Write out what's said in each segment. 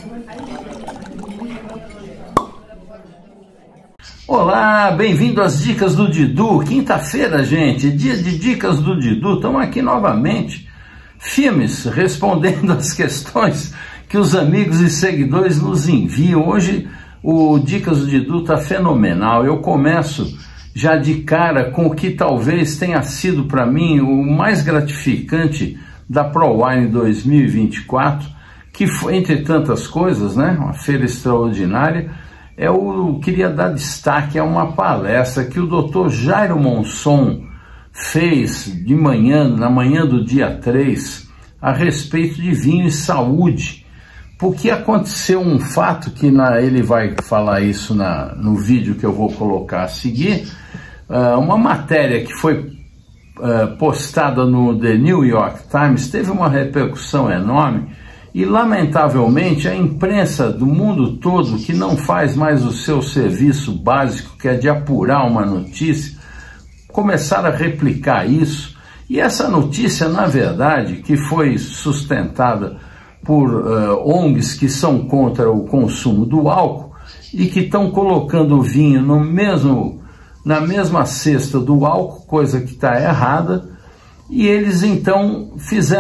Olá, bem-vindo às Dicas do Didu. Quinta-feira, gente, dia de Dicas do Didu. Estamos aqui novamente, firmes, respondendo às questões que os amigos e seguidores nos enviam. Hoje o Dicas do Didu está fenomenal. Eu começo já de cara com o que talvez tenha sido para mim o mais gratificante da ProWine 2024, que foi, entre tantas coisas, né, uma feira extraordinária. Eu queria dar destaque a uma palestra que o Dr. Jairo Monson fez de manhã, na manhã do dia 3, a respeito de vinho e saúde, porque aconteceu um fato que ele vai falar isso no vídeo que eu vou colocar a seguir, uma matéria que foi postada no The New York Times, teve uma repercussão enorme. E, lamentavelmente, a imprensa do mundo todo, que não faz mais o seu serviço básico, que é de apurar uma notícia, começaram a replicar isso. E essa notícia, na verdade, que foi sustentada por ONGs que são contra o consumo do álcool e que estão colocando o vinho na mesma cesta do álcool, coisa que está errada, e eles, então,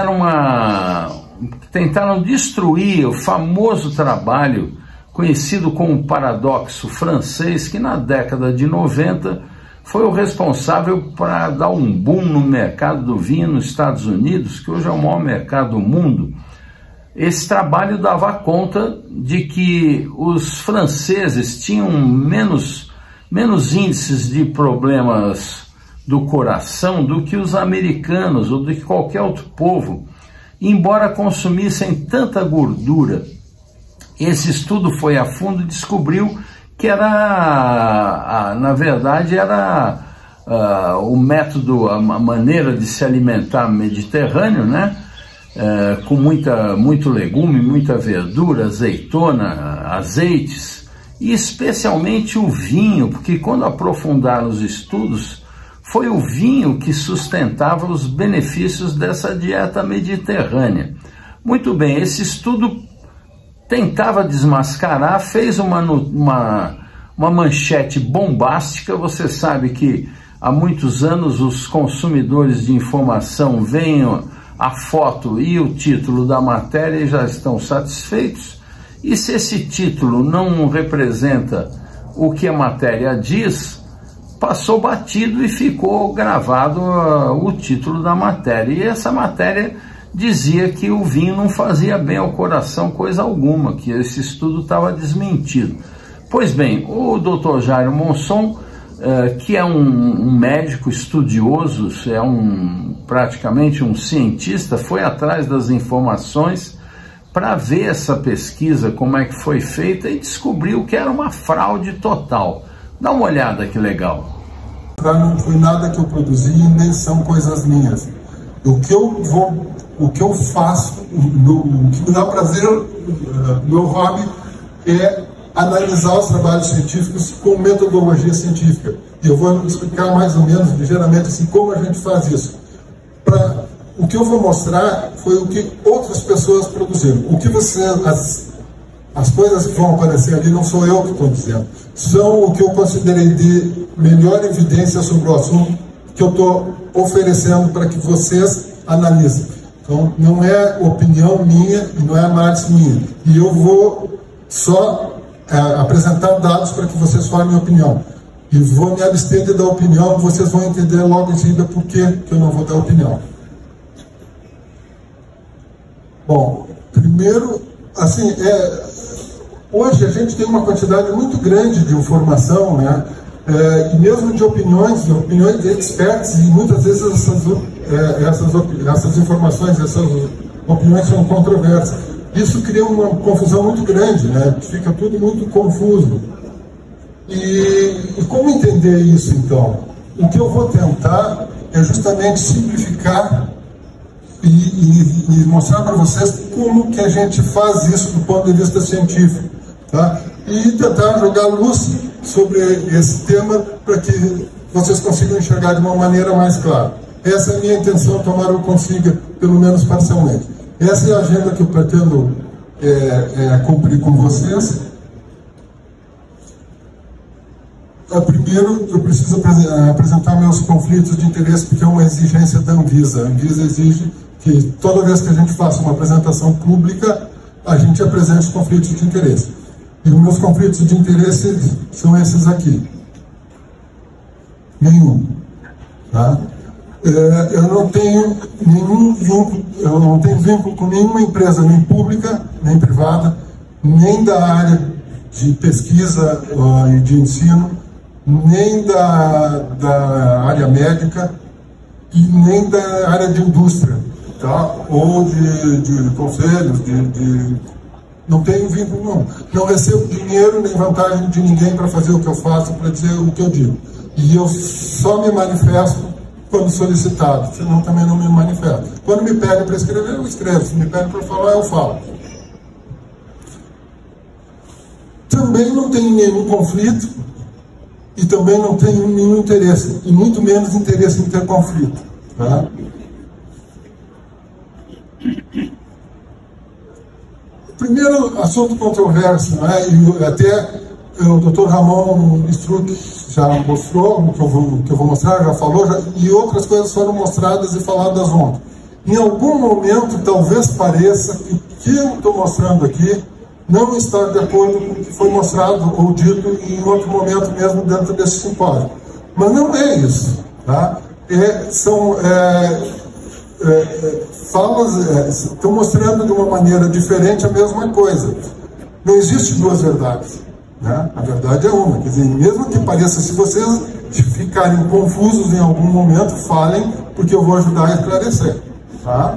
tentaram destruir o famoso trabalho conhecido como paradoxo francês, que na década de 90 foi o responsável para dar um boom no mercado do vinho nos Estados Unidos, que hoje é o maior mercado do mundo. Esse trabalho dava conta de que os franceses tinham menos índices de problemas do coração do que os americanos ou do que qualquer outro povo, embora consumissem tanta gordura. Esse estudo foi a fundo e descobriu que na verdade era o método, a maneira de se alimentar mediterrâneo, né? Com muito legume, muita verdura, azeitona, azeites, e especialmente o vinho, porque quando aprofundaram os estudos, foi o vinho que sustentava os benefícios dessa dieta mediterrânea. Muito bem, esse estudo tentava desmascarar, fez uma manchete bombástica. Você sabe que há muitos anos os consumidores de informação veem a foto e o título da matéria e já estão satisfeitos. E se esse título não representa o que a matéria diz, passou batido e ficou gravado o título da matéria. E essa matéria dizia que o vinho não fazia bem ao coração, coisa alguma, que esse estudo estava desmentido. Pois bem, o Dr. Jairo Monson, que é um médico estudioso, praticamente um cientista, foi atrás das informações para ver essa pesquisa, como é que foi feita, e descobriu que era uma fraude total. Dá uma olhada que legal. Não foi nada que eu produzi, nem são coisas minhas. O que eu faço, o que me dá prazer, meu hobby é analisar os trabalhos científicos com metodologia científica. E eu vou explicar mais ou menos, ligeiramente, assim, como a gente faz isso. O que eu vou mostrar foi o que outras pessoas produziram. O que as coisas que vão aparecer ali não sou eu que estou dizendo, são o que eu considerei de melhor evidência sobre o assunto que eu estou oferecendo para que vocês analisem. Então, não é opinião minha e não é análise minha. E eu vou só apresentar dados para que vocês formem opinião. E vou me abster de dar opinião, vocês vão entender logo em seguida por que eu não vou dar opinião. Bom, primeiro, assim, hoje a gente tem uma quantidade muito grande de informação, né? E mesmo de opiniões de experts, e muitas vezes essas informações, essas opiniões são controversas. Isso cria uma confusão muito grande, né? Fica tudo muito confuso. E como entender isso, então? O que eu vou tentar é justamente simplificar e mostrar para vocês como que a gente faz isso do ponto de vista científico, tá? E tentar jogar luz sobre esse tema para que vocês consigam enxergar de uma maneira mais clara. Essa é a minha intenção, tomara eu consiga, pelo menos parcialmente. Essa é a agenda que eu pretendo cumprir com vocês. Primeiro, eu preciso apresentar meus conflitos de interesse, porque é uma exigência da Anvisa. A Anvisa exige que toda vez que a gente faça uma apresentação pública, a gente apresente os conflitos de interesse. E os meus conflitos de interesse são esses aqui. Nenhum. Tá? Eu não tenho nenhum vínculo, eu não tenho vínculo com nenhuma empresa, nem pública, nem privada, nem da área de pesquisa e de ensino, nem da área médica e nem da área de indústria, tá? Ou de conselhos, não tenho vínculo não. Não recebo dinheiro nem vantagem de ninguém para fazer o que eu faço, para dizer o que eu digo. E eu só me manifesto quando solicitado, senão também não me manifesto. Quando me pedem para escrever, eu escrevo. Se me pedem para falar, eu falo. Também não tenho nenhum conflito e também não tenho nenhum interesse, e muito menos interesse em ter conflito. Tá? Primeiro assunto controverso, né? E até o Dr. Ramon Struck já mostrou, o que eu vou mostrar, já falou, e outras coisas foram mostradas e faladas ontem. Em algum momento, talvez pareça que o que eu estou mostrando aqui não está de acordo com o que foi mostrado ou dito em outro momento mesmo dentro desse simpósio. Mas não é isso. Tá? São falas, estão mostrando de uma maneira diferente a mesma coisa. Não existe duas verdades. Né? A verdade é uma. Quer dizer, mesmo que pareça, se vocês ficarem confusos em algum momento, falem, porque eu vou ajudar a esclarecer. Tá?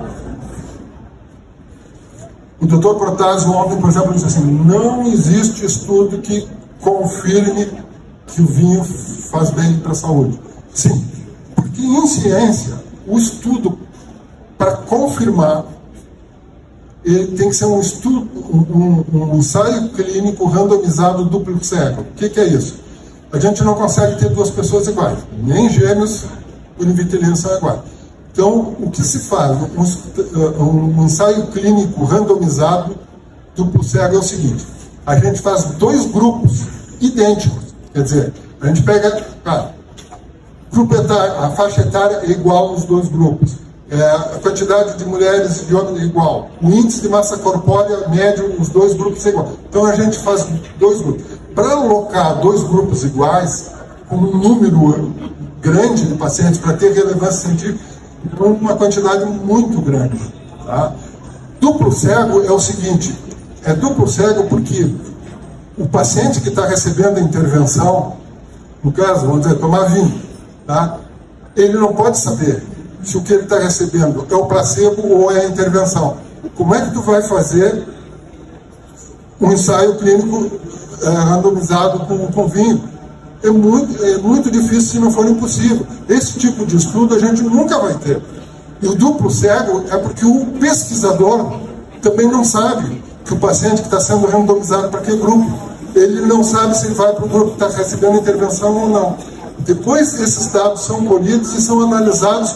O Dr. Protásio ontem, por exemplo, disse assim: não existe estudo que confirme que o vinho faz bem para a saúde. Sim, porque em ciência, o estudo, para confirmar, ele tem que ser um estudo, um ensaio clínico randomizado duplo cego. O que é isso? A gente não consegue ter duas pessoas iguais, nem gêmeos univitelinos são iguais. Então, o que se faz? Um ensaio clínico randomizado duplo cego é o seguinte: a gente faz dois grupos idênticos, quer dizer, a gente pega grupo etário, a faixa etária é igual nos dois grupos, a quantidade de mulheres de homens é igual, o índice de massa corpórea médio nos dois grupos é igual. Então a gente faz dois grupos. Para alocar dois grupos iguais, com um número grande de pacientes, para ter relevância científica, uma quantidade muito grande. Tá? Duplo cego é o seguinte: é duplo cego porque o paciente que está recebendo a intervenção, no caso, vamos dizer, tomar vinho, tá? Ele não pode saber se o que ele está recebendo é o placebo ou é a intervenção. Como é que tu vai fazer um ensaio clínico randomizado com vinho? É muito difícil, se não for impossível. Esse tipo de estudo a gente nunca vai ter. E o duplo cego é porque o pesquisador também não sabe que o paciente que está sendo randomizado para que grupo, ele não sabe se ele vai para o grupo que está recebendo intervenção ou não. Depois esses dados são colhidos e são analisados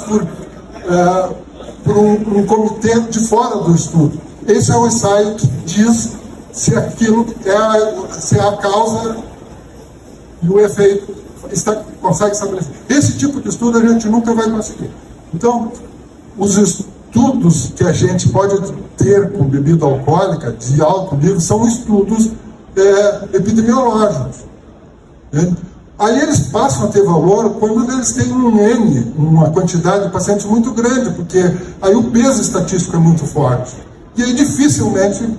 por um comitê de fora do estudo. Esse é o ensaio que diz se aquilo se é a causa e o efeito consegue estabelecer. Esse tipo de estudo a gente nunca vai conseguir. Então, os estudos que a gente pode ter com bebida alcoólica de alto nível são estudos epidemiológicos. Aí eles passam a ter valor quando eles têm uma quantidade de pacientes muito grande, porque aí o peso estatístico é muito forte. E aí dificilmente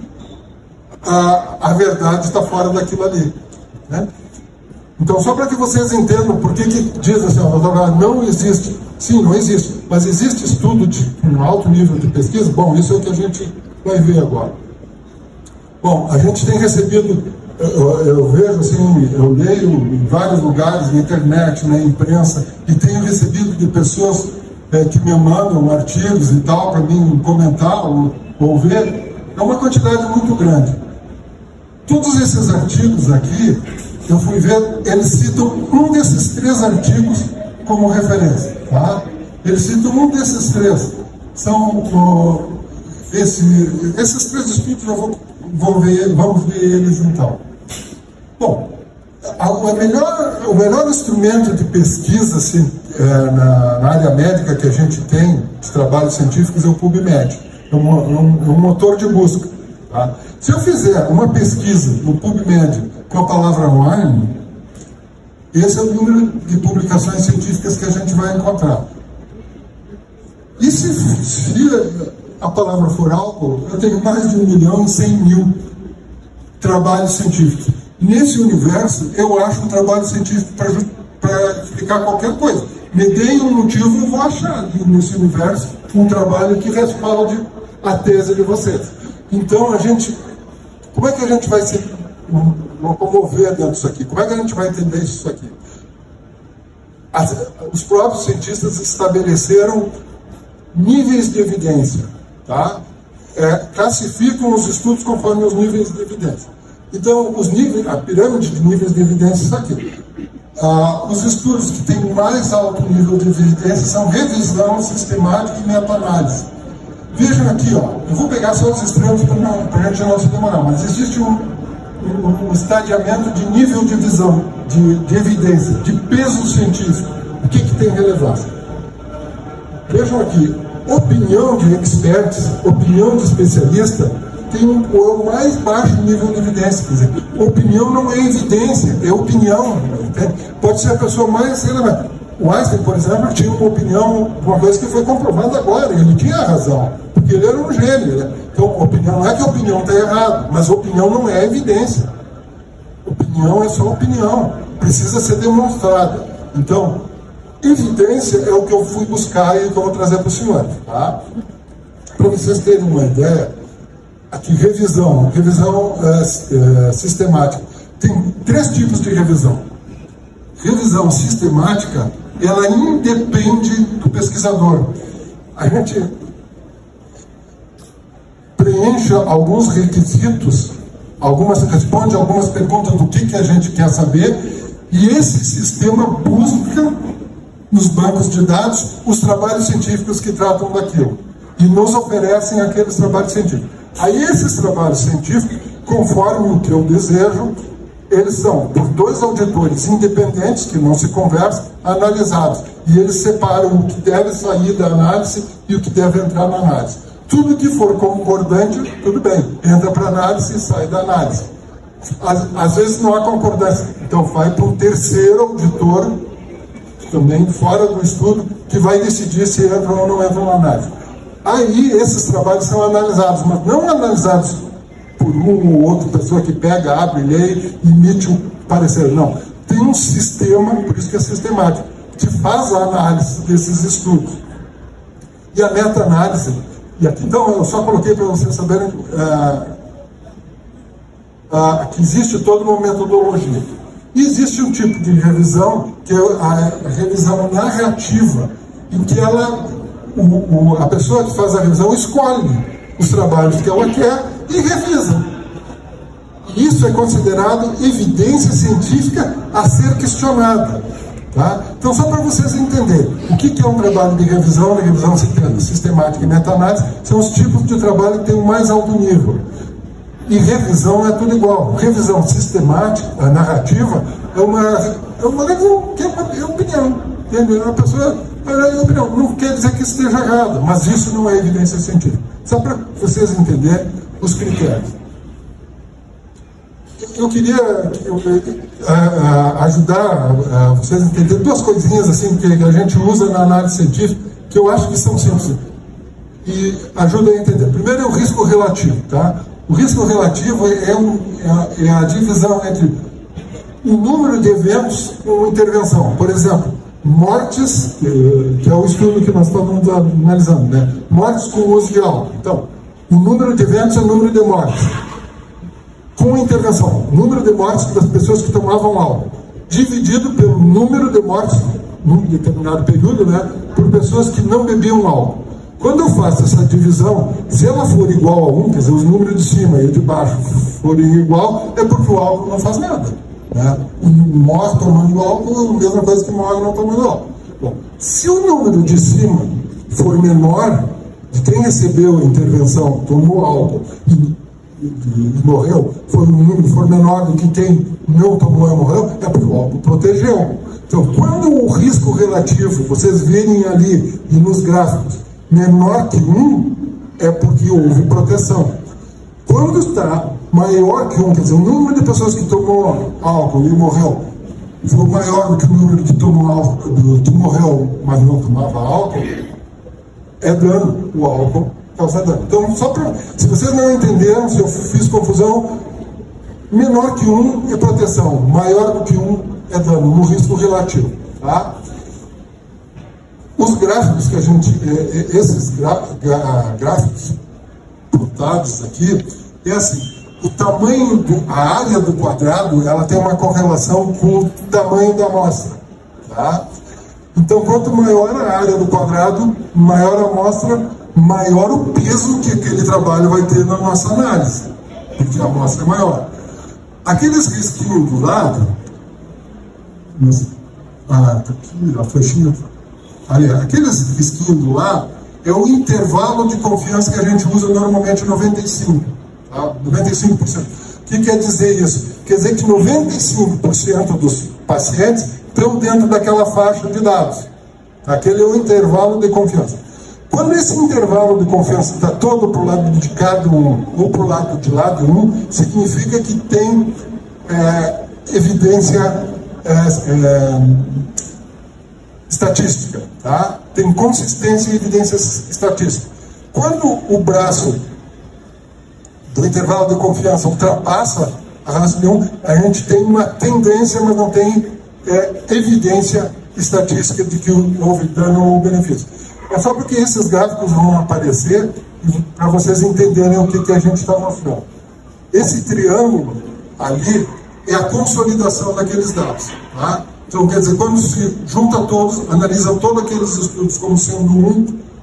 a verdade está fora daquilo ali. Né? Então, só para que vocês entendam por que dizem assim, não existe. Sim, não existe. Mas existe estudo de um alto nível de pesquisa? Bom, isso é o que a gente vai ver agora. Bom, a gente tem recebido, eu vejo assim, eu leio em vários lugares, na internet, na imprensa, e tenho recebido de pessoas que me mandam artigos e tal, para mim comentar ou ver. É uma quantidade muito grande. Todos esses artigos aqui, eu fui ver, eles citam um desses três artigos como referência. Tá? Eles citam um desses três. São esses três estudos, eu vou vamos ver eles então. Bom, o melhor instrumento de pesquisa assim, na área médica que a gente tem, de trabalhos científicos, é o PubMed. É um motor de busca. Tá? Se eu fizer uma pesquisa no PubMed com a palavra Lyme, esse é o número de publicações científicas que a gente vai encontrar. E se a palavra for álcool, eu tenho mais de 1.100.000 trabalhos científicos. Nesse universo, eu acho um trabalho científico para explicar qualquer coisa. Me deem um motivo, eu vou achar nesse universo um trabalho que respalde a tese de vocês. Então, como é que a gente vai se locomover dentro disso aqui? Como é que a gente vai entender isso aqui? Os próprios cientistas estabeleceram níveis de evidência, tá? Classificam os estudos conforme os níveis de evidência. Então, a pirâmide de níveis de evidência é isso aqui. Os estudos que têm mais alto nível de evidência são revisão sistemática e meta-análise. Vejam aqui, eu vou pegar só os extremos para a gente não se demorar, mas existe um estadiamento de nível de visão, de evidência, de peso científico. O que tem relevância? Vejam aqui, opinião de experts, opinião de especialista, tem o mais baixo nível de evidência. Quer dizer, opinião não é evidência, é opinião. Entende? Pode ser a pessoa mais relevante. O Einstein, por exemplo, tinha uma opinião, uma coisa que foi comprovada agora, ele tinha razão, porque ele era um gênio. Né? Então, opinião, não é que a opinião está errada, mas opinião não é evidência. Opinião é só opinião, precisa ser demonstrada. Então, evidência é o que eu fui buscar e que eu vou trazer para o senhor. Tá? Para vocês terem uma ideia, aqui, revisão sistemática. Tem 3 tipos de revisão. Revisão sistemática, ela independe do pesquisador. A gente preenche alguns requisitos, responde algumas perguntas do que a gente quer saber, e esse sistema busca nos bancos de dados os trabalhos científicos que tratam daquilo e nos oferecem aqueles trabalhos científicos. Aí esses trabalhos científicos, conforme o que eu desejo, eles são por 2 auditores independentes, que não se conversam, analisados. E eles separam o que deve sair da análise e o que deve entrar na análise. Tudo que for concordante, tudo bem, entra para a análise e sai da análise. Às vezes não há concordância, então vai para um terceiro auditor, também fora do estudo, que vai decidir se entra ou não entra na análise. Aí esses trabalhos são analisados, mas não analisados por uma ou outra pessoa que pega, abre, lê e emite um parecer. Não. Tem um sistema, por isso que é sistemático, que faz a análise desses estudos. E a meta-análise, e aqui então eu só coloquei para vocês saberem que existe toda uma metodologia. E existe um tipo de revisão, que é a revisão narrativa, em que a pessoa que faz a revisão escolhe os trabalhos que ela quer e revisa. Isso é considerado evidência científica a ser questionada. Tá? Então, só para vocês entenderem, o que é um trabalho de revisão sistemática e meta-análise, são os tipos de trabalho que têm o mais alto nível. E revisão é tudo igual. Revisão sistemática, narrativa, é uma revisão que é opinião. Entendeu? A pessoa opinião. Não quer dizer que esteja errado, mas isso não é evidência científica. Só para vocês entenderem os critérios. Eu queria ajudar vocês a entender 2 coisinhas assim que a gente usa na análise científica, que eu acho que são simples e ajudam a entender. Primeiro é o risco relativo. Tá? O risco relativo é a divisão entre o número de eventos com intervenção. Por exemplo, mortes, que é o estudo que nós estamos analisando, né? Mortes com uso de álcool. Então, o número de eventos é o número de mortes. Com intervenção, o número de mortes das pessoas que tomavam álcool, dividido pelo número de mortes, num determinado período, né? Por pessoas que não bebiam álcool. Quando eu faço essa divisão, se ela for igual a 1, quer dizer, os números de cima e de baixo forem igual, é porque o álcool não faz nada. Né? Morre tomando álcool é a mesma coisa que morre não tomando álcool. Bom, se o número de cima for menor, de quem recebeu a intervenção, tomou álcool, morreu for menor do que quem não tomou e morreu, é porque o álcool protegeu. Então, quando o risco relativo, vocês virem ali e nos gráficos, menor que 1, é porque houve proteção. Quando está maior que 1, quer dizer, o número de pessoas que tomou álcool e morreu foi maior do que o número que tomou álcool, que morreu, mas não tomava álcool, é dano. O álcool causa dano. Então, só para, se vocês não entenderam, se eu fiz confusão, menor que 1 é proteção, maior do que 1 é dano, no risco relativo. Tá? Os gráficos que a gente, esses gráficos plotados aqui, é assim, o tamanho, a área do quadrado, ela tem uma correlação com o tamanho da amostra. Tá? Então, quanto maior a área do quadrado, maior a amostra, maior o peso que aquele trabalho vai ter na nossa análise, porque a amostra é maior. Aqueles risquinhos do lado, tá aqui, a flechinha, ali, aqueles risquinhos do lado, é o intervalo de confiança que a gente usa normalmente 95%. Tá? 95%. O que quer dizer isso? Quer dizer que 95% dos pacientes estão dentro daquela faixa de dados. Aquele é o intervalo de confiança. Quando esse intervalo de confiança está todo para o lado de cada um ou para o lado de lado um, significa que tem evidência estatística, tá? Tem consistência e evidências estatísticas. Quando o braço do intervalo de confiança ultrapassa a raça de 1, a gente tem uma tendência, mas não tem evidência estatística de que houve dano ou benefício. É só porque esses gráficos vão aparecer para vocês entenderem o que a gente está mostrando. Esse triângulo ali é a consolidação daqueles dados. Tá? Então, quer dizer, quando se junta todos, analisa todos aqueles estudos como sendo um,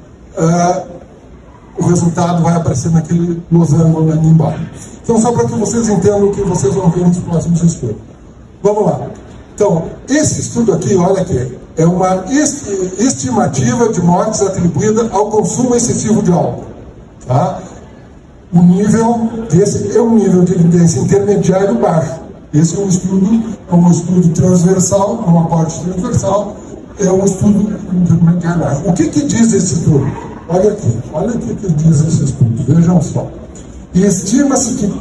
o resultado vai aparecer naquele losango ali embaixo. Então, só para que vocês entendam o que vocês vão ver nos próximos estudos. Vamos lá. Então, esse estudo aqui, olha aqui, é uma estimativa de mortes atribuída ao consumo excessivo de álcool. Tá? O nível desse é um nível de evidência intermediário baixo. Esse é um estudo transversal, é uma parte transversal, é um estudo intermediário baixo. O que diz esse estudo? Olha aqui o que diz esse estudo, vejam só. E estima-se que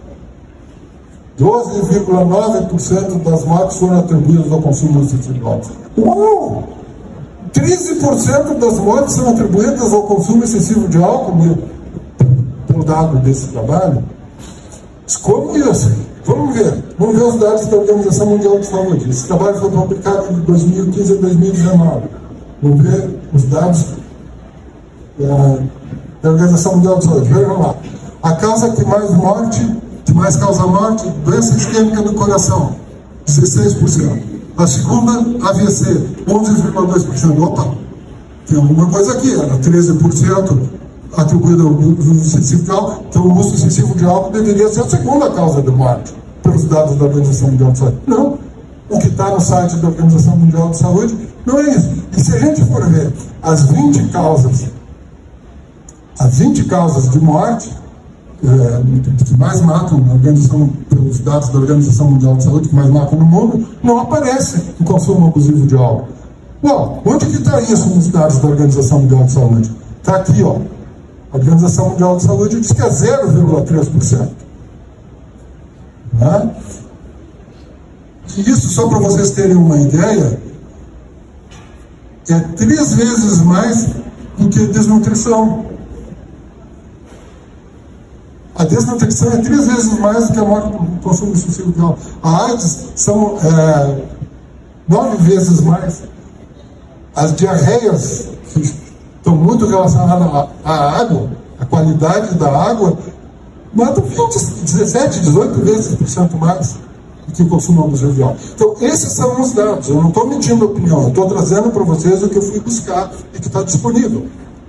12,9% das mortes foram atribuídas ao consumo excessivo de álcool. Uau! 13% das mortes são atribuídas ao consumo excessivo de álcool, pelo dado desse trabalho. Como isso? Vamos ver os dados da Organização Mundial de Saúde. Esse trabalho foi publicado de 2015 a 2019. Vamos ver os dados da Organização Mundial de Saúde. Vejam lá. A causa que mais causa morte, doença isquêmica do coração, 16%. A segunda, AVC, 11,2%. Opa, tem alguma coisa aqui, era 13% atribuída ao uso excessivo de álcool. Então, o uso excessivo de álcool deveria ser a segunda causa de morte, pelos dados da Organização Mundial de Saúde. Não, o que está no site da Organização Mundial de Saúde não é isso. E se a gente for ver as 20 causas de morte, que mais matam pelos dados da Organização Mundial de Saúde, que mais matam no mundo, não aparece o consumo abusivo de álcool. Bom, onde que está isso nos dados da Organização Mundial de Saúde? Está aqui, ó. A Organização Mundial de Saúde diz que é 0,3%. Né? E isso, só para vocês terem uma ideia, é 3 vezes mais do que desnutrição. A desnutrição é 3 vezes mais do que a morte por consumo excessivo de álcool. A AIDS são 9 vezes mais. As diarreias, que estão muito relacionadas à água, a qualidade da água, matam 17, 18 vezes mais do que o consumo abusivo de álcool. Então, esses são os dados. Eu não estou mentindo a opinião, eu estou trazendo para vocês o que eu fui buscar e que está disponível.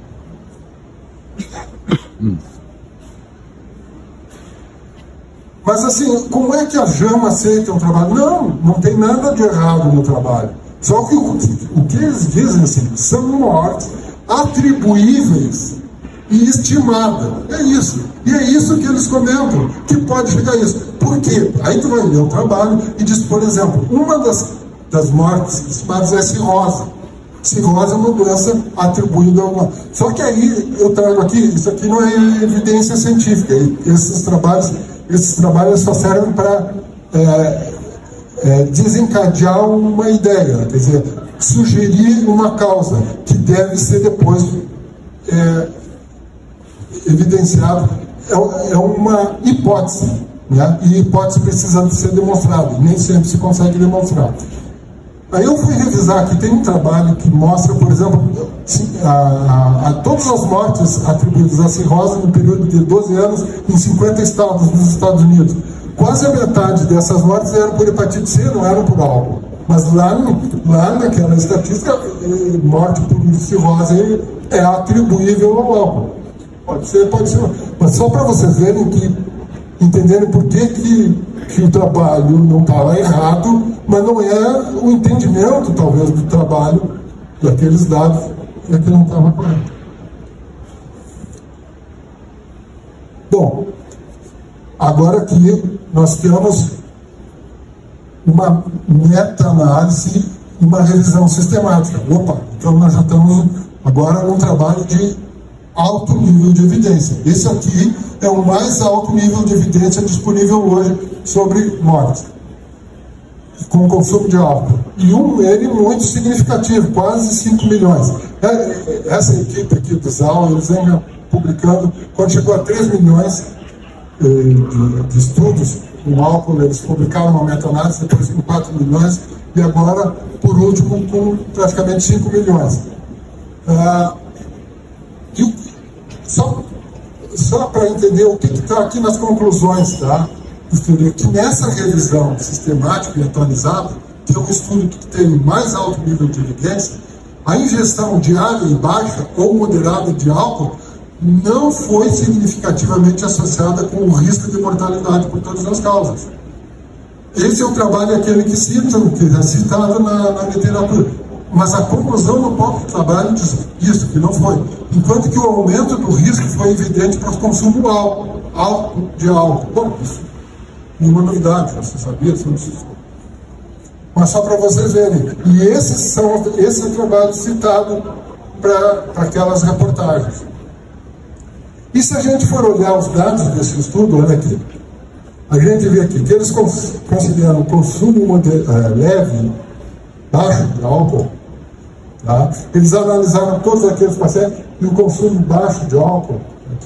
Mas assim, como é que a JAMA aceita um trabalho? Não tem nada de errado no trabalho. Só que o que eles dizem assim, são mortes atribuíveis e estimada. É isso. E é isso que eles comentam, que pode chegar a isso. Por quê? Aí tu vai ler o trabalho e diz, por exemplo, uma das mortes estimadas é cirrose. Cirrose é uma doença atribuída a uma... Só que aí eu trago aqui, isso aqui não é evidência científica. Esses trabalhos só servem para desencadear uma ideia, quer dizer, sugerir uma causa que deve ser depois evidenciada. É uma hipótese, né? E hipótese precisa ser demonstrada, nem sempre se consegue demonstrar. Aí eu fui revisar aqui, tem um trabalho que mostra, por exemplo, todas as mortes atribuídas à cirrose no período de 12 anos em 50 estados nos Estados Unidos. Quase a metade dessas mortes eram por hepatite C, não eram por álcool. Mas lá naquela estatística, morte por cirrose é atribuível ao álcool. Pode ser. Mas só para vocês verem entenderem por que o trabalho não estava errado, mas não é o entendimento, talvez, do trabalho, daqueles dados, é que não estava correto. Bom, agora aqui nós temos uma meta-análise e uma revisão sistemática. Opa, então nós já estamos agora num trabalho de alto nível de evidência. Esse aqui é o mais alto nível de evidência disponível hoje sobre mortes com consumo de álcool. E ele muito significativo, quase 5 milhões. Essa equipe aqui do ZAL, eles vêm publicando, quando chegou a 3 milhões de estudos com álcool, eles publicaram uma meta-análise, depois com 4 milhões, e agora, por último, com praticamente 5 milhões. Só para entender o que está aqui nas conclusões, tá? Que nessa revisão sistemática e atualizada, que é um estudo que tem mais alto nível de evidência, a ingestão diária e baixa ou moderada de álcool não foi significativamente associada com o risco de mortalidade por todas as causas. Esse é o trabalho aquele que é citado na literatura. Mas a conclusão do próprio trabalho diz isso, que não foi. Enquanto que o aumento do risco foi evidente para o consumo alto de álcool. Bom, isso nenhuma novidade, você sabia, você não precisa. Mas só para vocês verem. E esse é o trabalho citado para aquelas reportagens. E se a gente for olhar os dados desse estudo, olha aqui, a gente vê aqui que eles consideram o consumo leve, baixo de álcool. Tá? Eles analisaram todos aqueles pacientes e o consumo baixo de álcool. Aqui.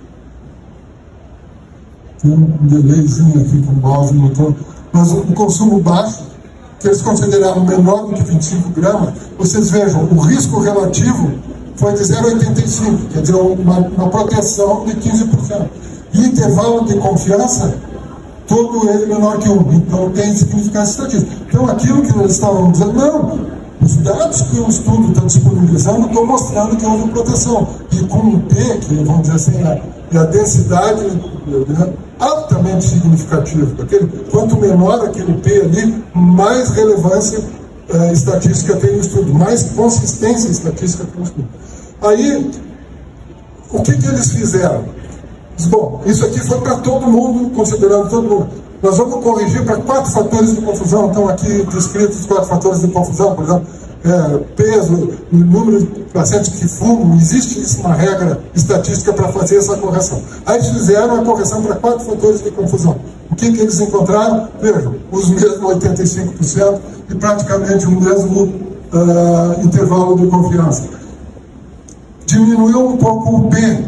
Tem um delayzinho aqui com o mouse no motor. Mas o consumo baixo, que eles consideraram menor do que 25 gramas, vocês vejam, o risco relativo foi de 0,85, quer dizer, uma proteção de 15%. E o intervalo de confiança, todo ele menor que 1. Então tem significância estatística. Então aquilo que eles estavam dizendo, não, os dados que o estudo está disponibilizando estão mostrando que houve proteção. E com o P, que vamos dizer assim, a densidade, né, altamente significativa. Quanto menor aquele P ali, mais relevância estatística tem o estudo, mais consistência estatística tem o estudo. Aí, o que eles fizeram? Bom, isso aqui foi para todo mundo, considerando todo mundo. Nós vamos corrigir para 4 fatores de confusão. Estão aqui descritos os 4 fatores de confusão, por exemplo, peso, número de pacientes que fumam. Existe uma regra estatística para fazer essa correção. Aí eles fizeram a correção para 4 fatores de confusão. O que eles encontraram? Vejam, os mesmos 85% e praticamente o mesmo intervalo de confiança. Diminuiu um pouco o P.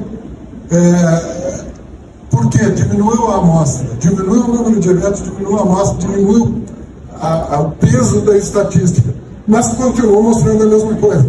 Por quê? Diminuiu a amostra, diminuiu o número de eventos, diminuiu a amostra, diminuiu o peso da estatística, mas continuou mostrando a mesma coisa.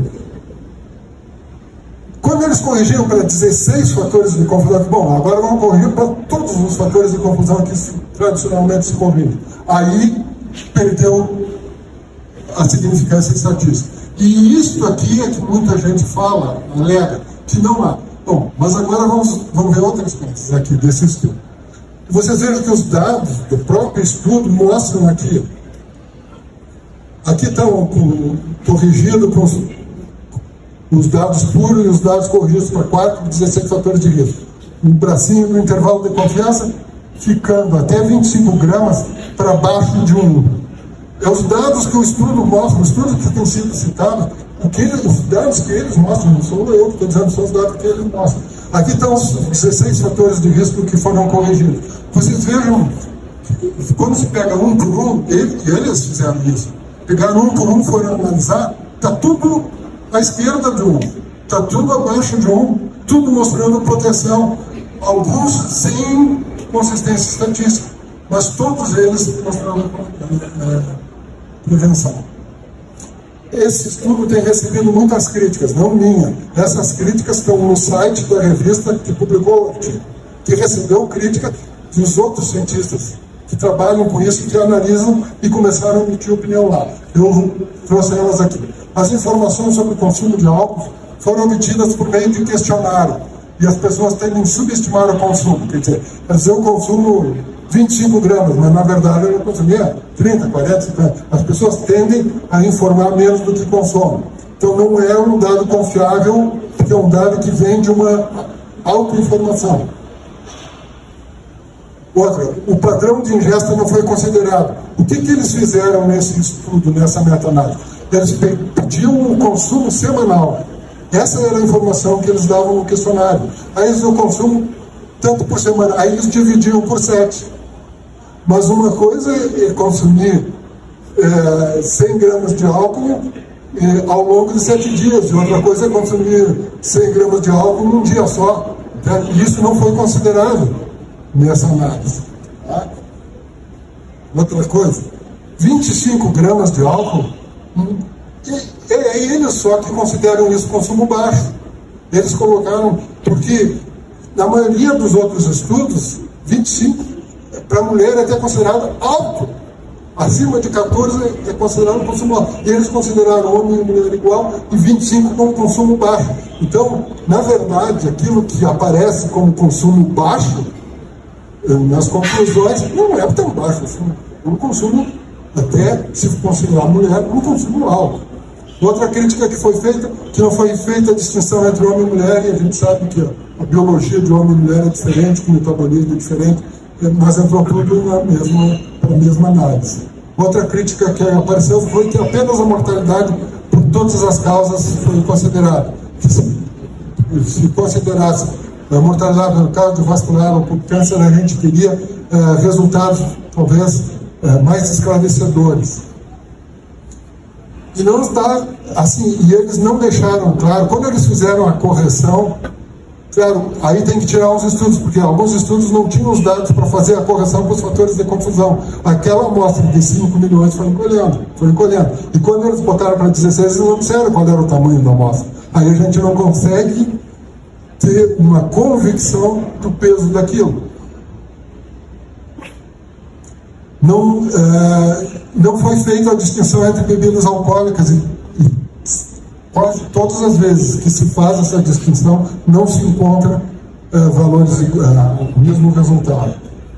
Quando eles corrigiram para 16 fatores de confusão, bom, agora vamos corrigir para todos os fatores de confusão que tradicionalmente se corrigem. Aí perdeu a significância estatística. E isso aqui é que muita gente fala, alega, que não há. Bom, mas agora vamos ver outras coisas aqui desse estudo. Vocês vejam que os dados do próprio estudo mostram aqui. Aqui estão corrigidos os dados puros e os dados corrigidos para 4 e 16 fatores de risco. Um bracinho no intervalo de confiança, ficando até 25 gramas para baixo de 1. É os dados que o estudo mostra, o estudo que tem sido citado, os dados que eles mostram, não sou eu que estou dizendo, são os dados que eles mostram. Aqui estão os 16 fatores de risco que foram corrigidos. Vocês vejam, quando se pega um por um, eles fizeram isso. Pegaram um por um, foram analisar, está tudo à esquerda de 1, está tudo abaixo de 1, tudo mostrando proteção, alguns sem consistência estatística, mas todos eles mostrando prevenção. Esse estudo tem recebido muitas críticas, não minha. Essas críticas estão no site da revista que publicou o artigo, que recebeu crítica dos outros cientistas que trabalham com isso, que analisam e começaram a emitir opinião lá. Eu trouxe elas aqui. As informações sobre o consumo de álcool foram obtidas por meio de questionário, e as pessoas tendem a subestimar o consumo. Quer dizer, eu consumo 25 gramas, mas na verdade eu consumia 30, 40, 50. As pessoas tendem a informar menos do que consomem. Então não é um dado confiável, porque é um dado que vem de uma autoinformação. Outra, o padrão de ingesta não foi considerado. O que eles fizeram nesse estudo, nessa meta-análise? Eles pediam o consumo semanal. Essa era a informação que eles davam no questionário. Aí eles o consumo tanto por semana, aí eles dividiam por 7. Mas uma coisa é consumir 100 gramas de álcool ao longo de 7 dias, e outra coisa é consumir 100 gramas de álcool num dia só. E isso não foi considerado nessa análise. Tá? Outra coisa, 25 gramas de álcool, é eles só que consideram isso consumo baixo. Eles colocaram, porque na maioria dos outros estudos, 25 para a mulher é até considerado alto. Acima de 14 é considerado consumo alto. E eles consideraram homem e mulher igual e 25 como consumo baixo. Então, na verdade, aquilo que aparece como consumo baixo, nas conclusões, não é tão baixo assim. É um consumo, até se considerar mulher, um consumo alto. Outra crítica que foi feita, que não foi feita a distinção entre homem e mulher, e a gente sabe que a biologia de homem e mulher é diferente, o metabolismo é diferente, mas entrou tudo na mesma análise. Outra crítica que apareceu foi que apenas a mortalidade por todas as causas foi considerada. Se considerasse a mortalidade no cardiovascular ou por câncer, a gente teria resultados talvez mais esclarecedores. E não está assim, e eles não deixaram claro, quando eles fizeram a correção, claro, aí tem que tirar uns estudos, porque alguns estudos não tinham os dados para fazer a correção para os fatores de confusão. Aquela amostra de 5 milhões foi encolhendo. E quando eles botaram para 16, eles não disseram qual era o tamanho da amostra. Aí a gente não consegue ter uma convicção do peso daquilo. Não foi feita a distinção entre bebidas alcoólicas e quase todas as vezes que se faz essa distinção não se encontra valores o mesmo resultado.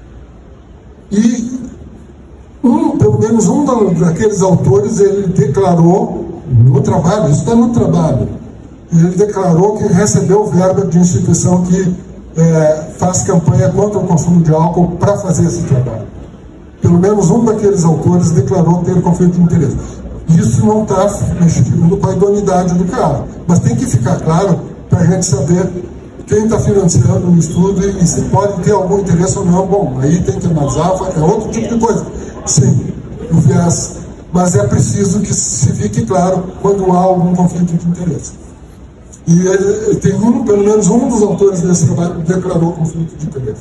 E pelo menos um daqueles autores, ele declarou no trabalho, isso está no trabalho, ele declarou que recebeu verba de instituição que faz campanha contra o consumo de álcool para fazer esse trabalho. Pelo menos um daqueles autores declarou ter conflito de interesse. Isso não está mexendo com a idoneidade do cara, mas tem que ficar claro para a gente saber quem está financiando o estudo e se pode ter algum interesse ou não. Bom, aí tem que analisar, é outro tipo de coisa. Sim, o viés, mas é preciso que se fique claro quando há algum conflito de interesse. E tem pelo menos um dos autores desse trabalho declarou conflito de interesse.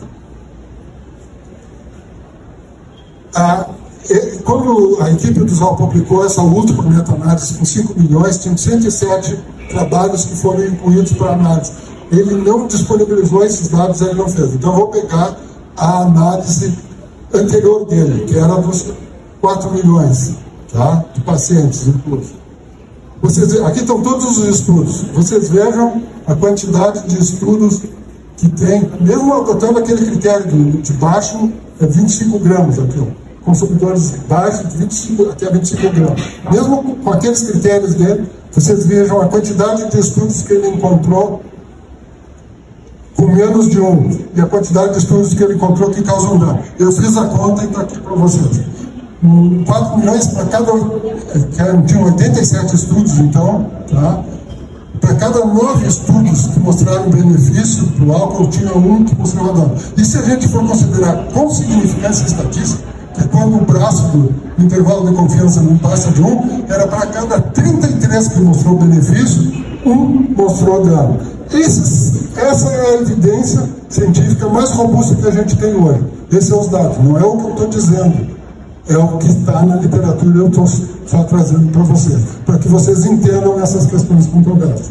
Quando a equipe do ZAL publicou essa última meta-análise com 5 milhões, tinham 107 trabalhos que foram incluídos para análise. Ele não disponibilizou esses dados, ele não fez. Então eu vou pegar a análise anterior dele, que era dos 4 milhões, tá? De pacientes inclusos. Aqui estão todos os estudos. Vocês vejam a quantidade de estudos que tem, mesmo adotando aquele critério de baixo, é 25 gramas aquilo. consumidores baixos, de 25 até 25 gramas. Mesmo com aqueles critérios dele, vocês vejam a quantidade de estudos que ele encontrou com menos de 1, e a quantidade de estudos que ele encontrou que causam dano. Eu fiz a conta e está aqui para vocês. 4 milhões para cada... Tinha 87 estudos, então, tá? Para cada 9 estudos que mostraram benefício para o álcool, tinha um que mostrava dano. E se a gente for considerar com significância estatística, que quando o braço do intervalo de confiança não passa de 1, era para cada 33 que mostrou benefício, 1 mostrou dano. Essa é a evidência científica mais robusta que a gente tem hoje. Esses são os dados, não é o que eu estou dizendo, é o que está na literatura, eu estou só trazendo para vocês, para que vocês entendam essas questões controversas.